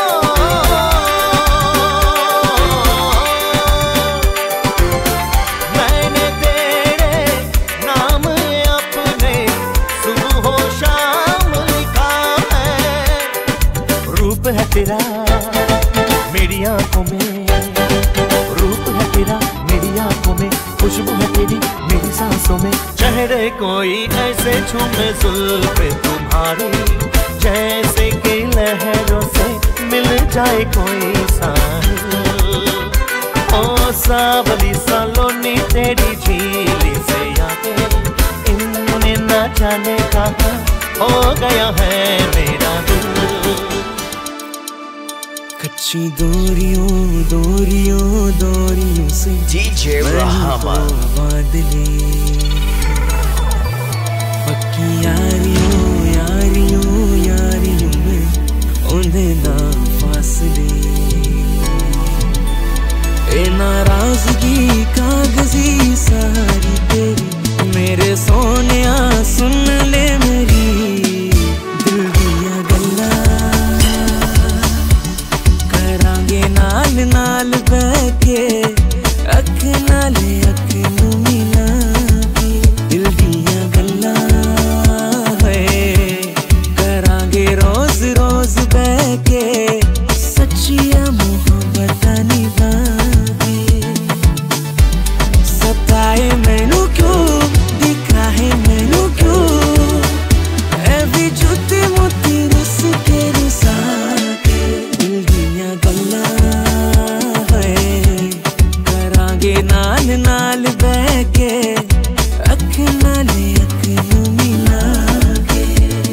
मैंने तेरे नाम अपने सुबह हो शाम लिखा है। रूप है तेरा मेरी आंखों में, रूप है तेरा मेरी आंखों में, खुशबू है तेरी मेरी सांसों में। चेहरे कोई ऐसे झूमे जुल्फे तुम्हारी, जैसे कि लहरों से मिल जाए कोई साहिल। ओ सावली सलोनी तेरी झील से आके, जाने कहाँ हो गया है मेरा दिल। कच्ची डोरियों डोरियों डोरियों से DJ Rahman बादले, पक्की यारियों यारियों यारियों में उन्हें ना फासले। ए नाराजगी कागजी सारी तेरी, मेरे सोनिया सुन ले मेरी दिल दिया गल्ला। करांगे नाल नाल बैके अख नाले अख नू मिला के, दिल दिया गल्ला है। करांगे रोज रोज बैके सच्चिया मोहब्बत निभा। सताए मैनू क्यों, दिखा है मैनू क्यों, ऐ भी झूठी मोती रुस के रुसा के, दिल दिया गल्ला है। करांगे नाल नाल बैके अख नाले अख नू मिला के।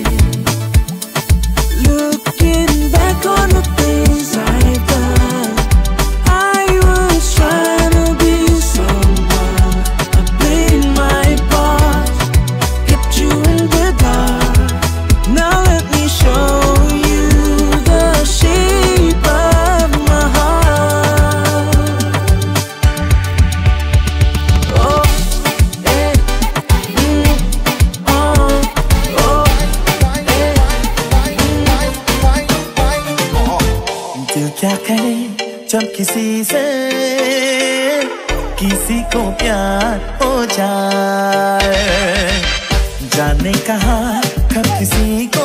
Looking back on the things I've done, I was trying to be someone. I played my part, kept you in the dark. Now let me show you the shape of my heart. Oh, eh, oh, oh, दिल क्या करे जब किसी से किसी को प्यार हो जाए, जाने कहाँ कब किसी को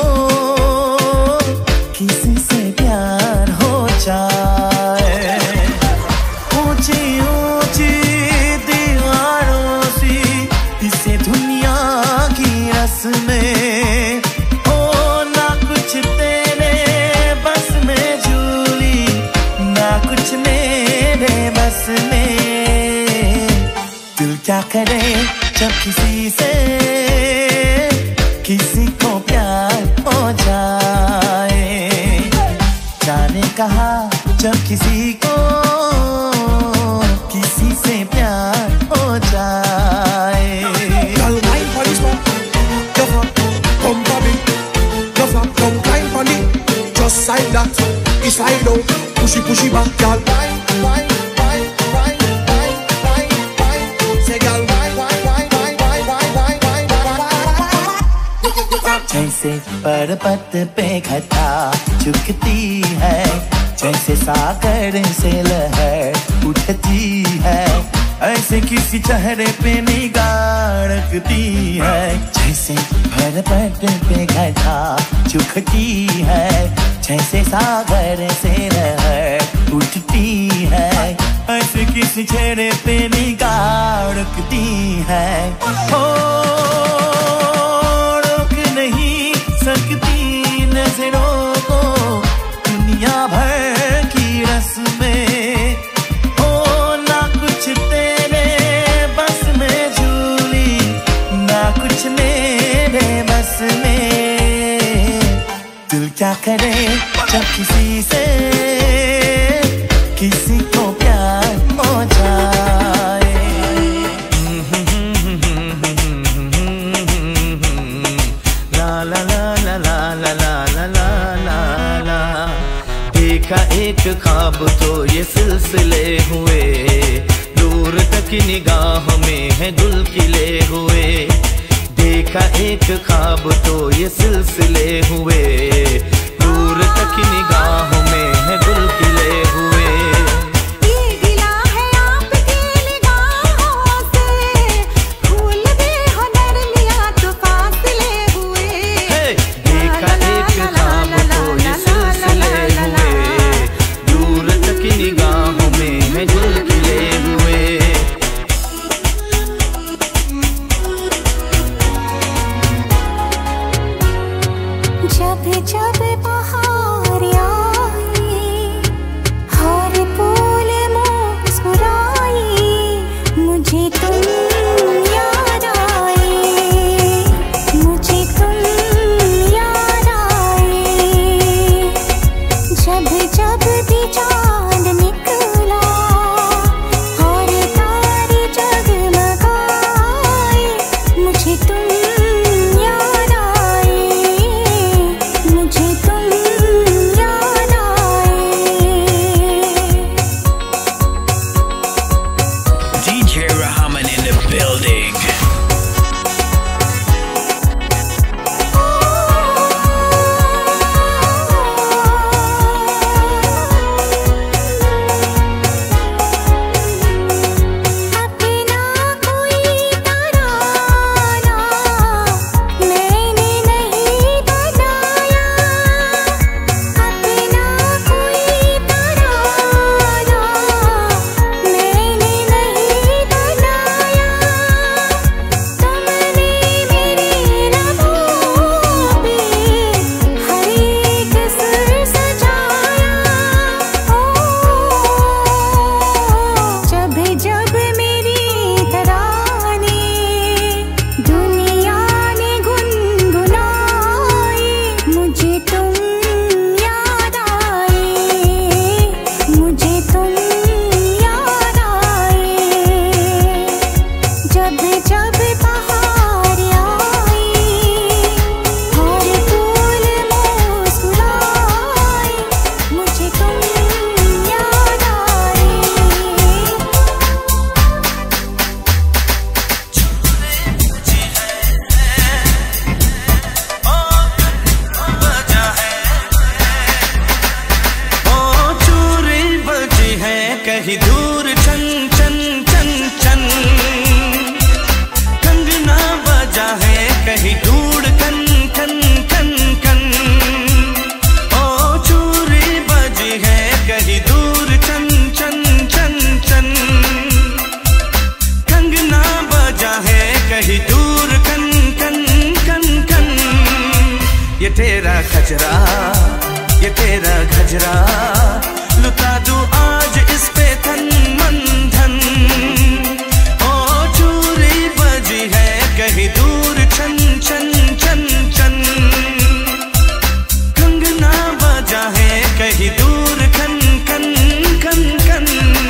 किसी से प्यार हो जाए। ऊंची ऊंची दीवारों सी इसे दुनिया की रस्में, ओ ना कुछ तेरे बस में झूली, ना कुछ मेरे बस में। दिल क्या करे जब किसी से किसी को प्यार हो जाए, जाने कहाँ जब किसी को किसी से प्यार हो जाए। Girl, wine for this one. Come for me. Come climb for me. Just like that. It's like low. Pushy back, girl. Wine, wine, wine, wine, wine, wine, wine. Say, girl, wine, wine, wine, wine, wine, wine, wine, wine, wine. जैसे पर्वत पे घटा झुकती है, जैसे सागर से लहर उठती है, ऐसे किसी चेहरे पे निगाह रखती है। जैसे पर्वत पे घटा झुकती है, जैसे सागर से लहर उठती है, ऐसे किसी चेहरे पे निगाह रखती है। हो नहीं सकती नजरों को दुनिया भर की रस्में, ओ ना कुछ तेरे बस में झूली, ना कुछ मेरे बस में। दिल क्या करे जब किसी से किसी को प्यार हो जाए। ला ला ला ला ला ला ला ला ला ला। देखा एक ख्वाब तो ये सिलसिले हुए, दूर तक निगाह में है गुल खिले हुए। देखा एक ख्वाब तो ये सिलसिले हुए, दूर तक निगाह में है गुल खिले हुए। जब जब बहार गजरा लुटा दूं आज इस पे तन मन धन। ओ चूड़ी बजी है कहीं दूर छन छन छन छन, कंगना बजा है कहीं दूर खन खन खन खन।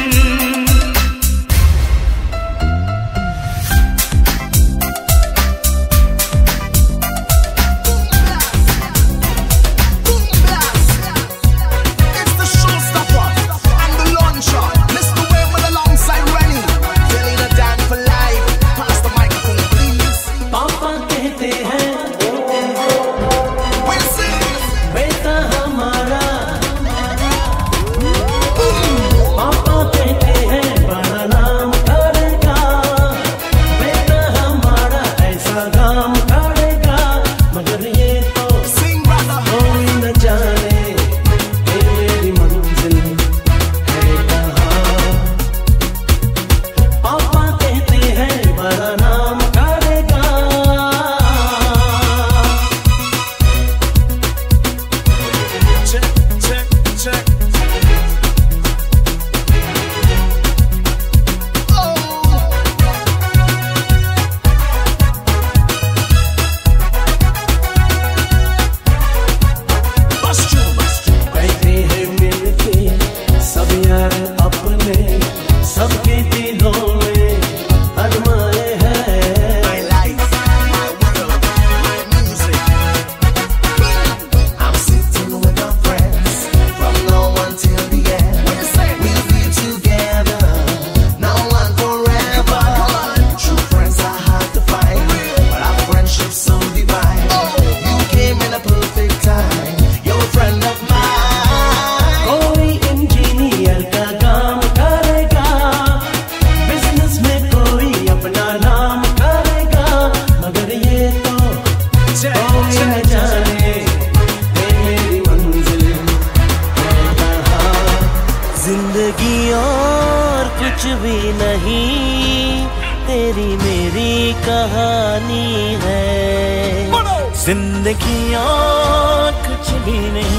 जिंदगी और कुछ भी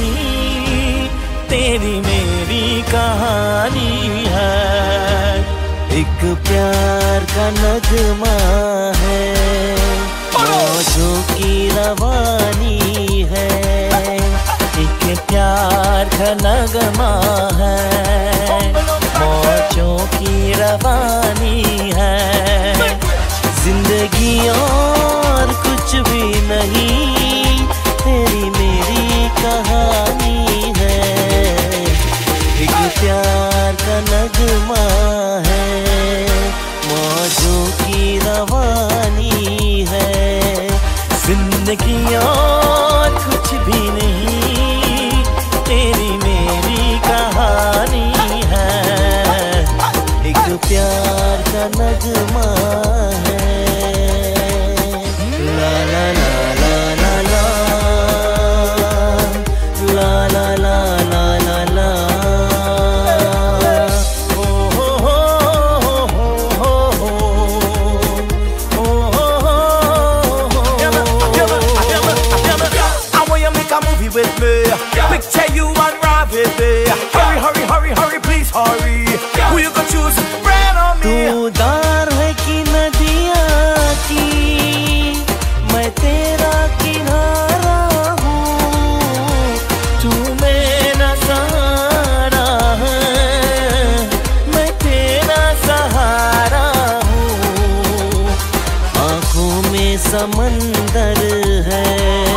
नहीं, तेरी मेरी कहानी है। एक प्यार का नगमा है, मौजों की रवानी है। एक प्यार का नगमा है, मौजों की रवानी है। जिंदगी और कुछ भी नहीं, तेरी मेरी कहानी है। एक प्यार का नगमा है, मौजों की रवानी है। जिंदगी और कुछ भी नहीं, तेरी मेरी कहानी है। एक प्यार का नगमा है। ला ला ला ला ला ला ला ला ला ला ला। ओ हो हो हो हो I want you to make a movie with me, picture you and ride with me. Hurry, hurry, hurry, hurry, please hurry. Who you gonna choose? Brand on me. तू दार है कि नदिया की, मैं तेरा किनारा हूँ। तू मेरा सहारा है, मैं तेरा सहारा हूँ। आँखों में समंदर है,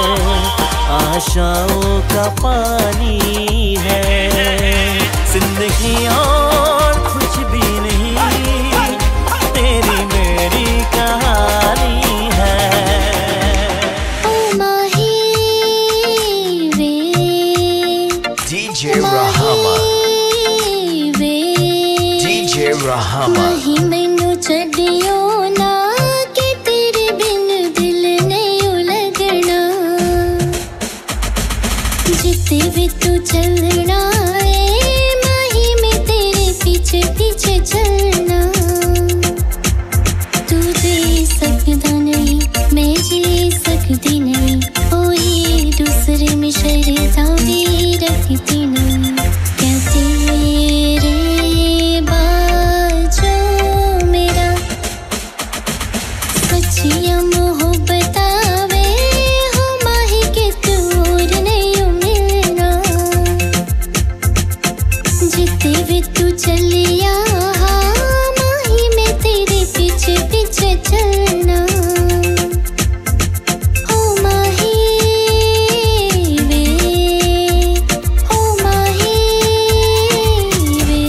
आशाओं का पानी है। जिंदगी और कुछ भी नहीं, तेरी मेरी कहानी है। ओ माही वे DJ Rahman, वे DJ Rahman. माही मैनू छड्डियो ना कि तेरे बिन दिल नहीं लगना। जिथे भी तू चलना है, माही मैं तेरे पीछे पीछे चलना। तू दे सकता नहीं, मैं जी सकती नहीं। ओ ये दूसरे में शर्त भी रखती नहीं। चलिया माही में तेरे पीछे पीछे चलना ओ माही वे ओ माही वे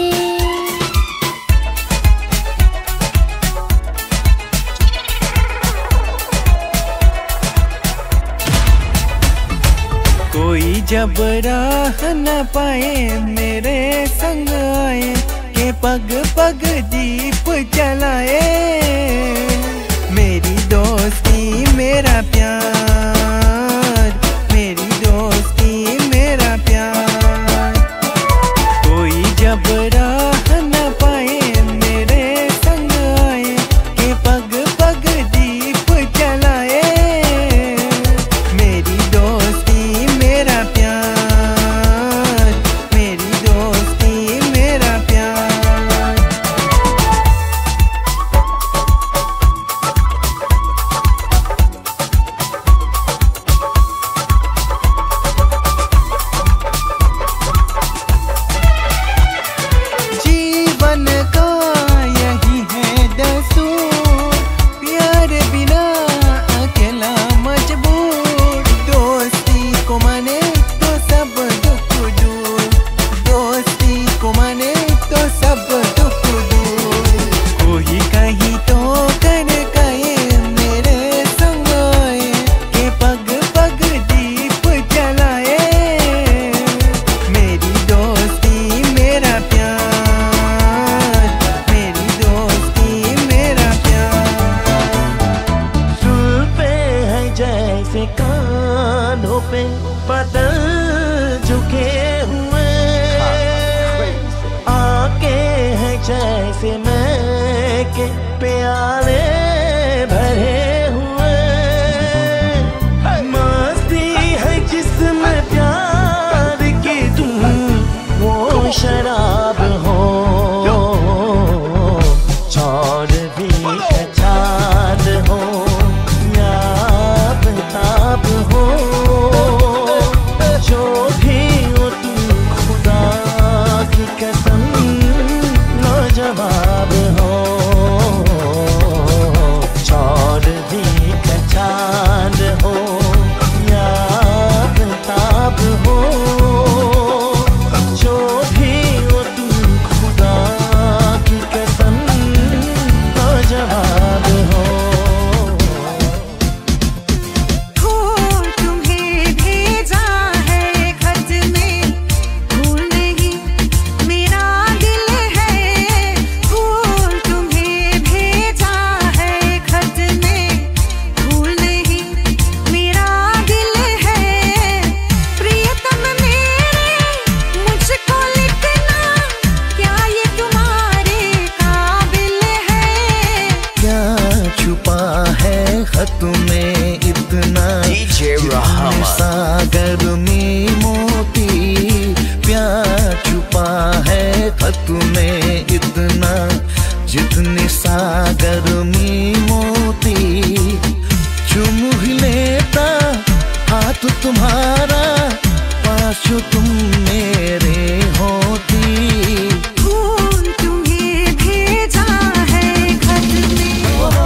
कोई जब राह न पाए मेरे संग आए के पग पग जीप चलाए मेरी दोस्ती मेरा प्यार मेरी दोस्ती मेरा प्यार कोई जब राह न पाए मेरे संग आए के पग पग जीप चलाए मेरी दोस्ती मेरा प्यार मेरी दोस्ती मेरा प्यार जीवन का यही है दस्तूर प्यार बिना अकेला मजबूर दोस्ती को माने तो सब दुख दूर दोस्ती को माने तो सब दुख दूर कोई कहीं तो कर गए मेरे संग आए के पग पग दीप जलाए मेरी दोस्ती मेरा प्यार मेरी दोस्ती मेरा प्यार जुल्फे है जैसे कानों पे बादल झुके हुए आके है जैसे मैं के प्याले भरे हुए मस्ती है जिसमें प्यार की तुम वो शराब हो चांद भी है चांद हो या बेताब हो जो भी हो तुम खुदा की कसम लाजवाब हो चांद भी है चांद हो या बेताब हो जो भी हो तुम खुदा की कसम लाजवाब हो फूल तुम्हें भेजा है खत में फूल नहीं मेरा दिल है फूल तुम्हें भेजा है खत में फूल नहीं मेरा दिल है प्रियतम मेरे मुझको लिखना क्या ये तुम्हारे काबिल है क्या छुपा है खत में इतना DJ जितने Rahama सागर में मोती प्यार छुपा है खत में इतना जितने सागर में मोती चुम ही लेता हाथ तुम्हारा पास जो तुम मेरे होती फूल तुम्हें भेजा है खत में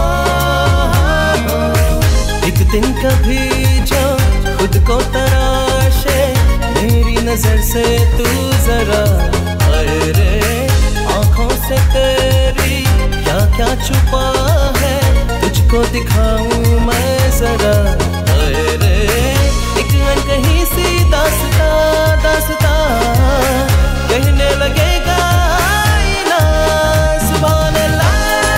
एक दिन कभी जो खुद को तराशे मेरी नजर से तू जरा अरे आंखों से तेरी क्या क्या छुपा है तुझको दिखाऊं मैं जरा अरे एक अनकही सी दास्ता दास्ता कहने लगेगा आईना सुभान अल्लाह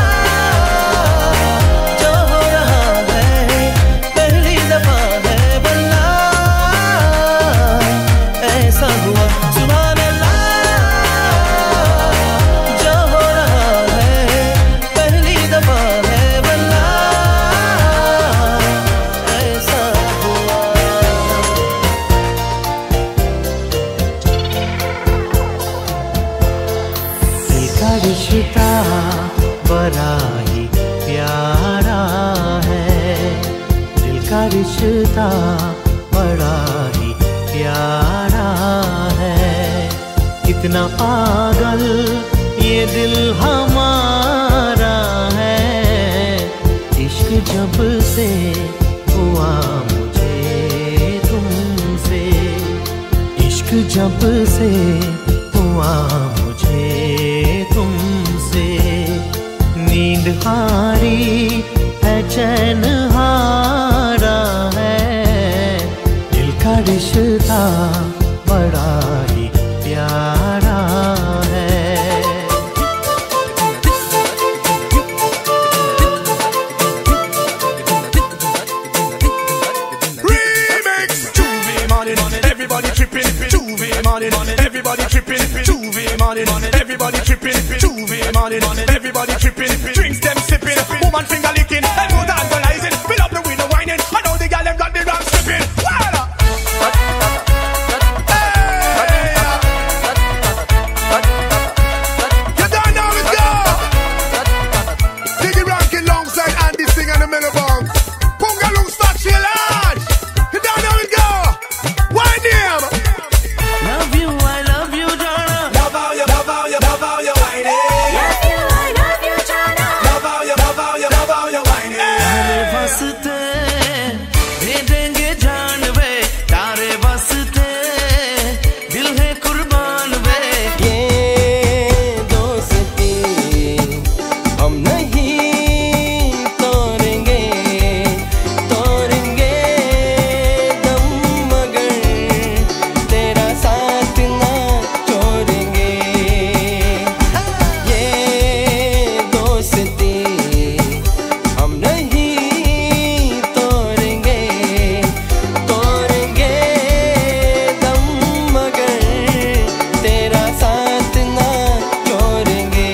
जो हो रहा है पहली दफा है वल्ला ऐसा हुआ सुभान अल्लाह जो हो रहा है पहली दफा है वल्ला ऐसा हुआ रिश्ता बड़ा ही प्यारा है दिल का रिश्ता बड़ा ही प्यारा है कितना पागल ये दिल हमारा है, इश्क जब से हुआ मुझे तुमसे, इश्क जब से हुआ मुझे तुमसे। नींद हारी है चैन हारा है, दिल का रिश्ता बड़ा ही प्यारा है। Everybody tripping, Juve morning. Everybody tripping, Juve morning. Everybody tripping, Juve morning. Everybody tripping, drinks them sipping, woman finger licking, and no tantalizing. Fill up the window whining. I know the gal them got the ram stripping. You don't know it go. Diggy Rankin alongside Andy Singh and the Mellow Bong. Pungaloo start chill large. You don't know it go. Why name? Love you, I love you, Jana. Love how you, love how you, love how you whine it. Love you, I love you, Jana. Love how you, love how you, love how you whine it. तारे बसते दे देंगे जान वे, तारे बसते दिल है कुर्बान वे। ये दोस्ती हम नहीं तोड़ेंगे, तोड़ेंगे दम मगर तेरा साथ ना छोड़ेंगे। ये दोस्ती हम नहीं तोड़ेंगे, तोड़ेंगे दम मगर तेरा साथ ना छोड़ेंगे।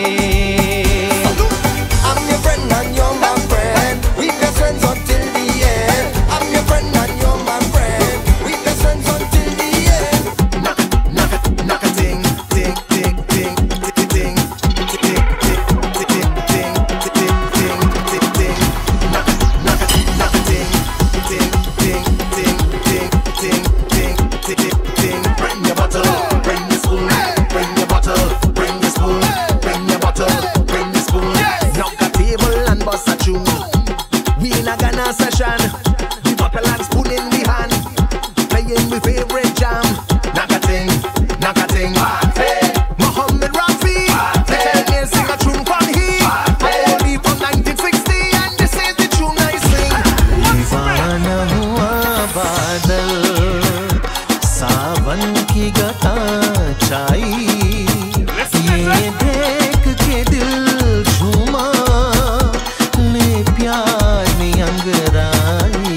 I'm your friend and you're my friend. We best friends until the end. I'm your friend and you're my friend. We best friends until the end. Knock a ting, ting, ting, ting, ting, ting, ting, ting, ting, ting, ting, ting, ting. Knock a ting, ting, ting, ting, ting, ting, ting, ting, ting. Bring your bottle, bring your spoon, bring your bottle, bring your spoon, bring your bottle, bring your spoon. Knock a table and bust a tune. We in a Ghana session. The bottle and spoon in the hand, playing my favorite jam. Knock a ting, knock a ting. Muhammad Rafi, let me sing a tune from he. Only from 1960, and this is the tune I sing. दीवाना हुआ बादल, सावन की गता छाई, ये देख के दिल झूमा, ले प्यार में अंगराई।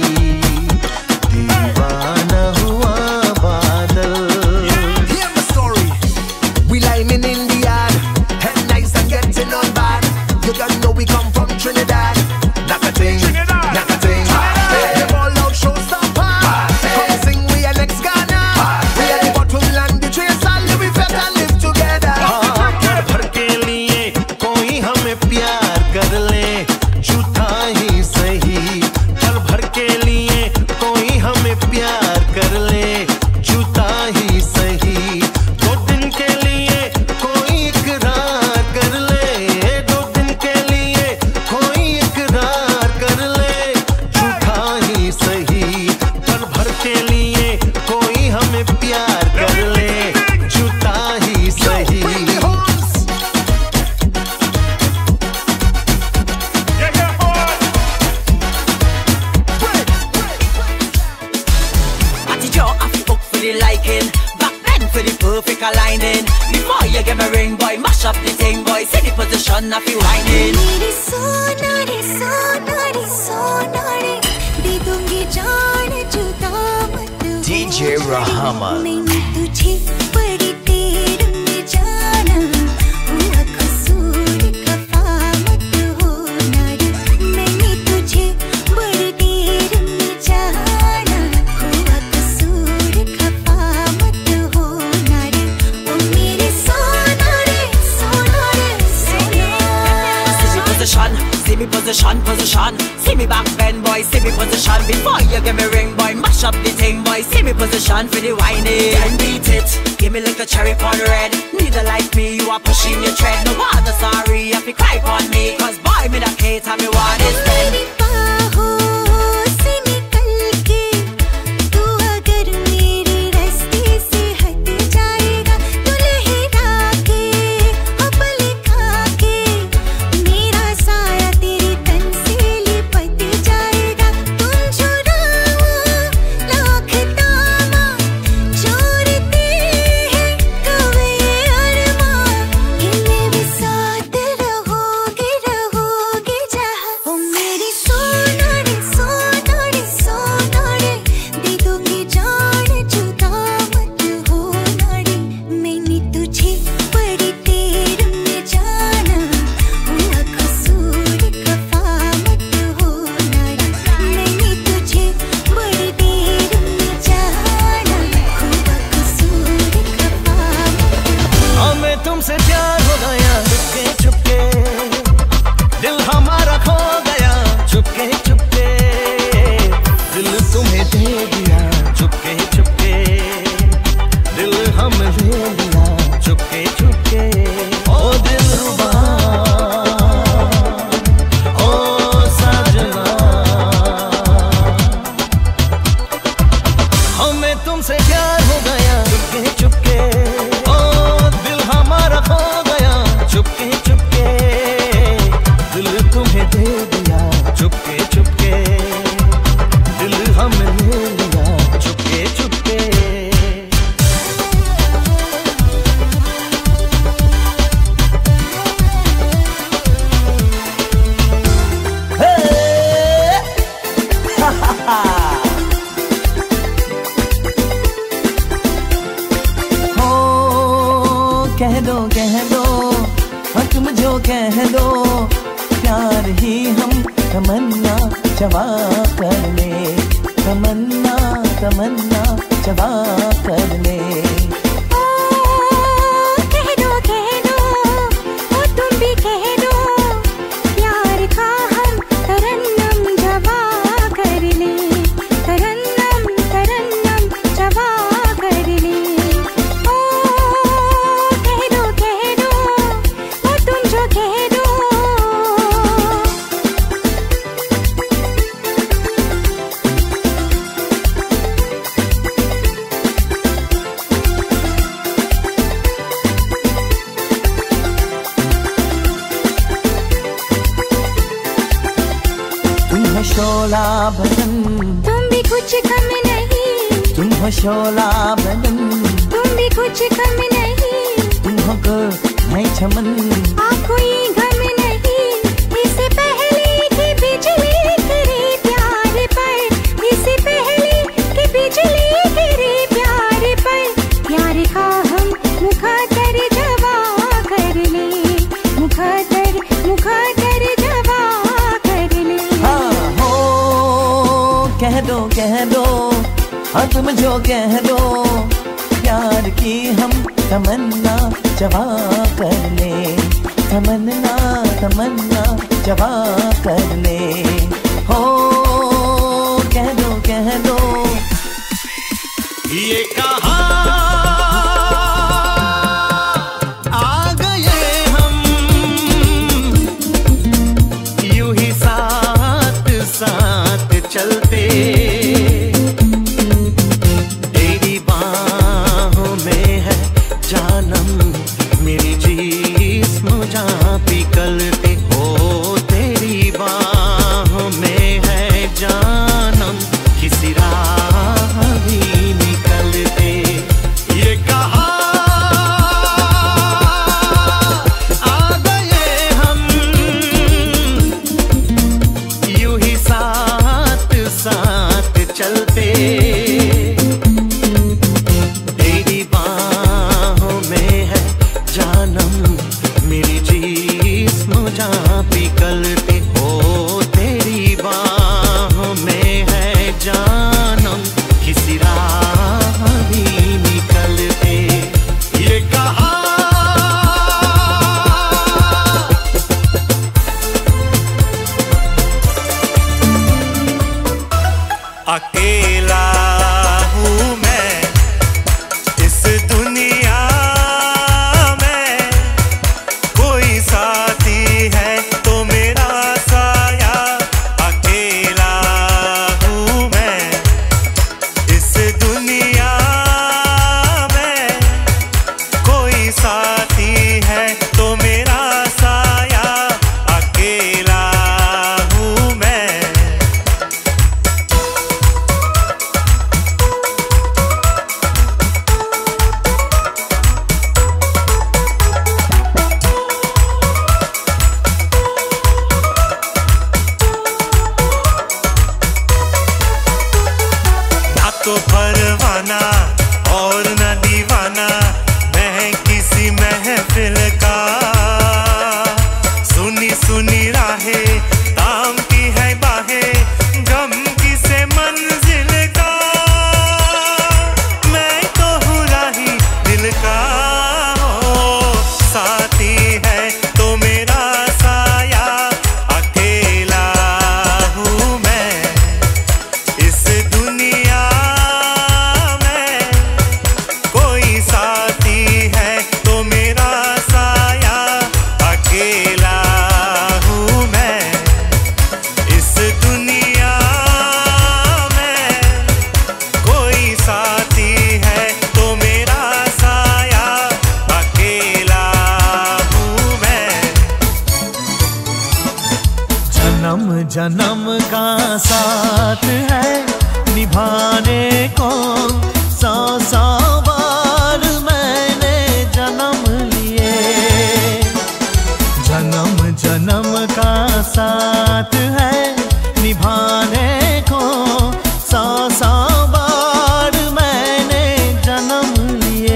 दीवाना हुआ बादल। Hear my story. We liming in the yard, head nice and getting on bad. You don't know we come from Trinidad. Knock a ting, knock a ting. The ball out showstopper. Come sing we are next Ghana. We are the bottom and the trace and live with it and live together. भर भर के लिए कोई हमें प्यार कर ले, झूठा ही सही। भर भर के लिए कोई हमें प्यार कर ले, झूठा ही सही। 2 दिन के लिए कोई इकरार कर ले, 2 दिन के लिए कोई इकरार कर ले, झूठा ही सही। भर भर के लिए कोई हमें प्यार कर ले, झूठा ही सही। At the jaw, I feel for the liking. Back then for the perfect aligning. Before you get my ring, boy, mash up the thing, boy. See the position, I feel whining. मेरे सोना रे सोना रे, दे दूंगी जान जुदा मत हो। DJ Rahama. मैंने तुझे बड़ी देर में जाना, हुआ कसूर खफा मत होना रे। मैंने तुझे बड़ी देर में जाना, हुआ कसूर खफा मत होना रे। ओ मेरे सोना रे सोना रे सोना। See the position, see me position, position. See me back bend, boy, see me position. Before you give me ring, boy, mash up the thing, boy. See me position for the whining. Then beat it, give me like a cherry on red. Neither like me, you are pushing your tread. No bother, sorry, if you cry on me. Cause boy, me that hate, and me want is dead. मेरी जिस्म जान साथी है तो मेरा साया, अकेला हूँ मैं। ना तो परवाना और न दीवाना, मैं किसी महफिल का। सुनी सुनी राहें ताम की है बाहें, गम की से मंजिल का। मैं तो हूँ राही दिल का, हो साथी है तो मेरा साया, अकेला हूँ मैं इस दुनिया में। कोई साथी है तो मेरा साया, अकेला हूँ मैं इस दुनिया में। कोई साथी है तो मेरा साया, अकेला हूँ मैं। जन्म जन्म का साथ है निभाने को, सौ सौ बार मैंने जन्म लिए। जन्म जन्म का साथ है निभाने को, सौ सौ बार मैंने जन्म लिए।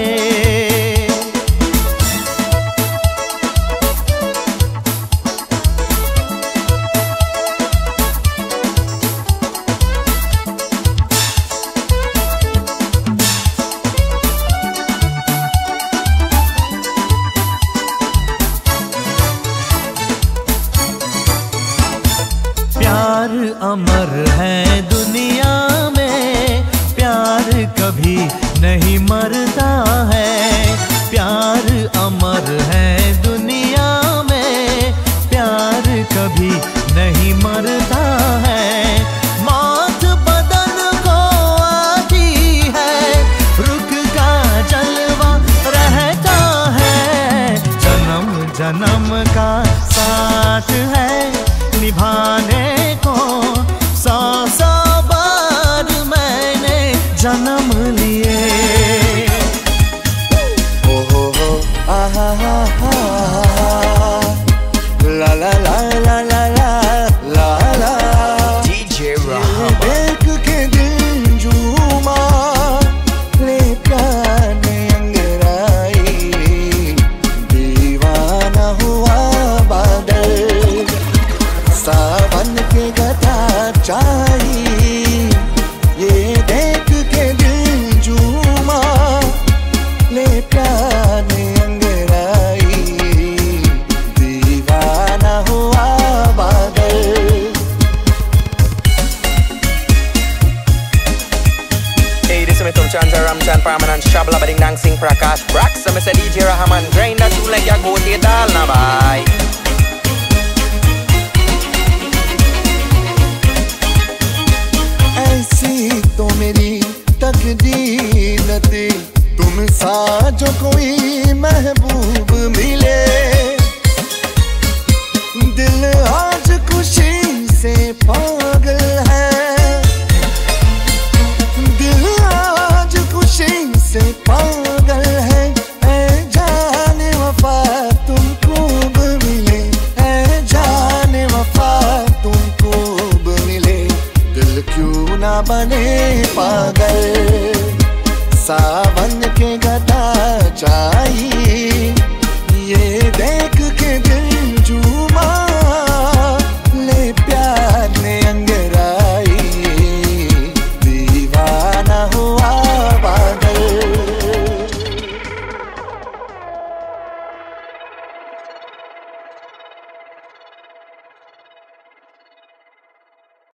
प्यार अमर है दुनिया में, प्यार कभी नहीं मरता है। प्यार अमर है दुनिया में, प्यार कभी नहीं मरता है। मौत बदन को आती है, रुख का जलवा रहता है। जन्म जन्म का साथ है निभाने को, सौ सौ बार मैंने जन्म लिए। ओ हो आहा हा हा, ला ला ला ला ला ला ला ला। DJ Rahama. देख के दिल झूमा, ले प्यार ने अंगड़ाई, दीवाना हुआ बादल, सावन के गदा चाहिए। ये देख के दिल झूमा, ले प्यार ने अंगड़ाई, दीवाना हुआ बादल। Hey, this is me from Chandra Ramchan, permanent shabla bading dang sing Prakash Brax. So me say DJ Rahman, grind that tune like ya go te dal na bye. ऐसी तो मेरी तकदीर न थी, तुम सा जो कोई महबूब मिले। दिल आज खुशी से पागल है, दिल आज खुशी से पागल है। ऐ जाने वफा तुम खूब मिले, ऐ जाने वफा तुम खूब मिले। दिल क्यों ना बने पागल, सावन के गदा चाहिए।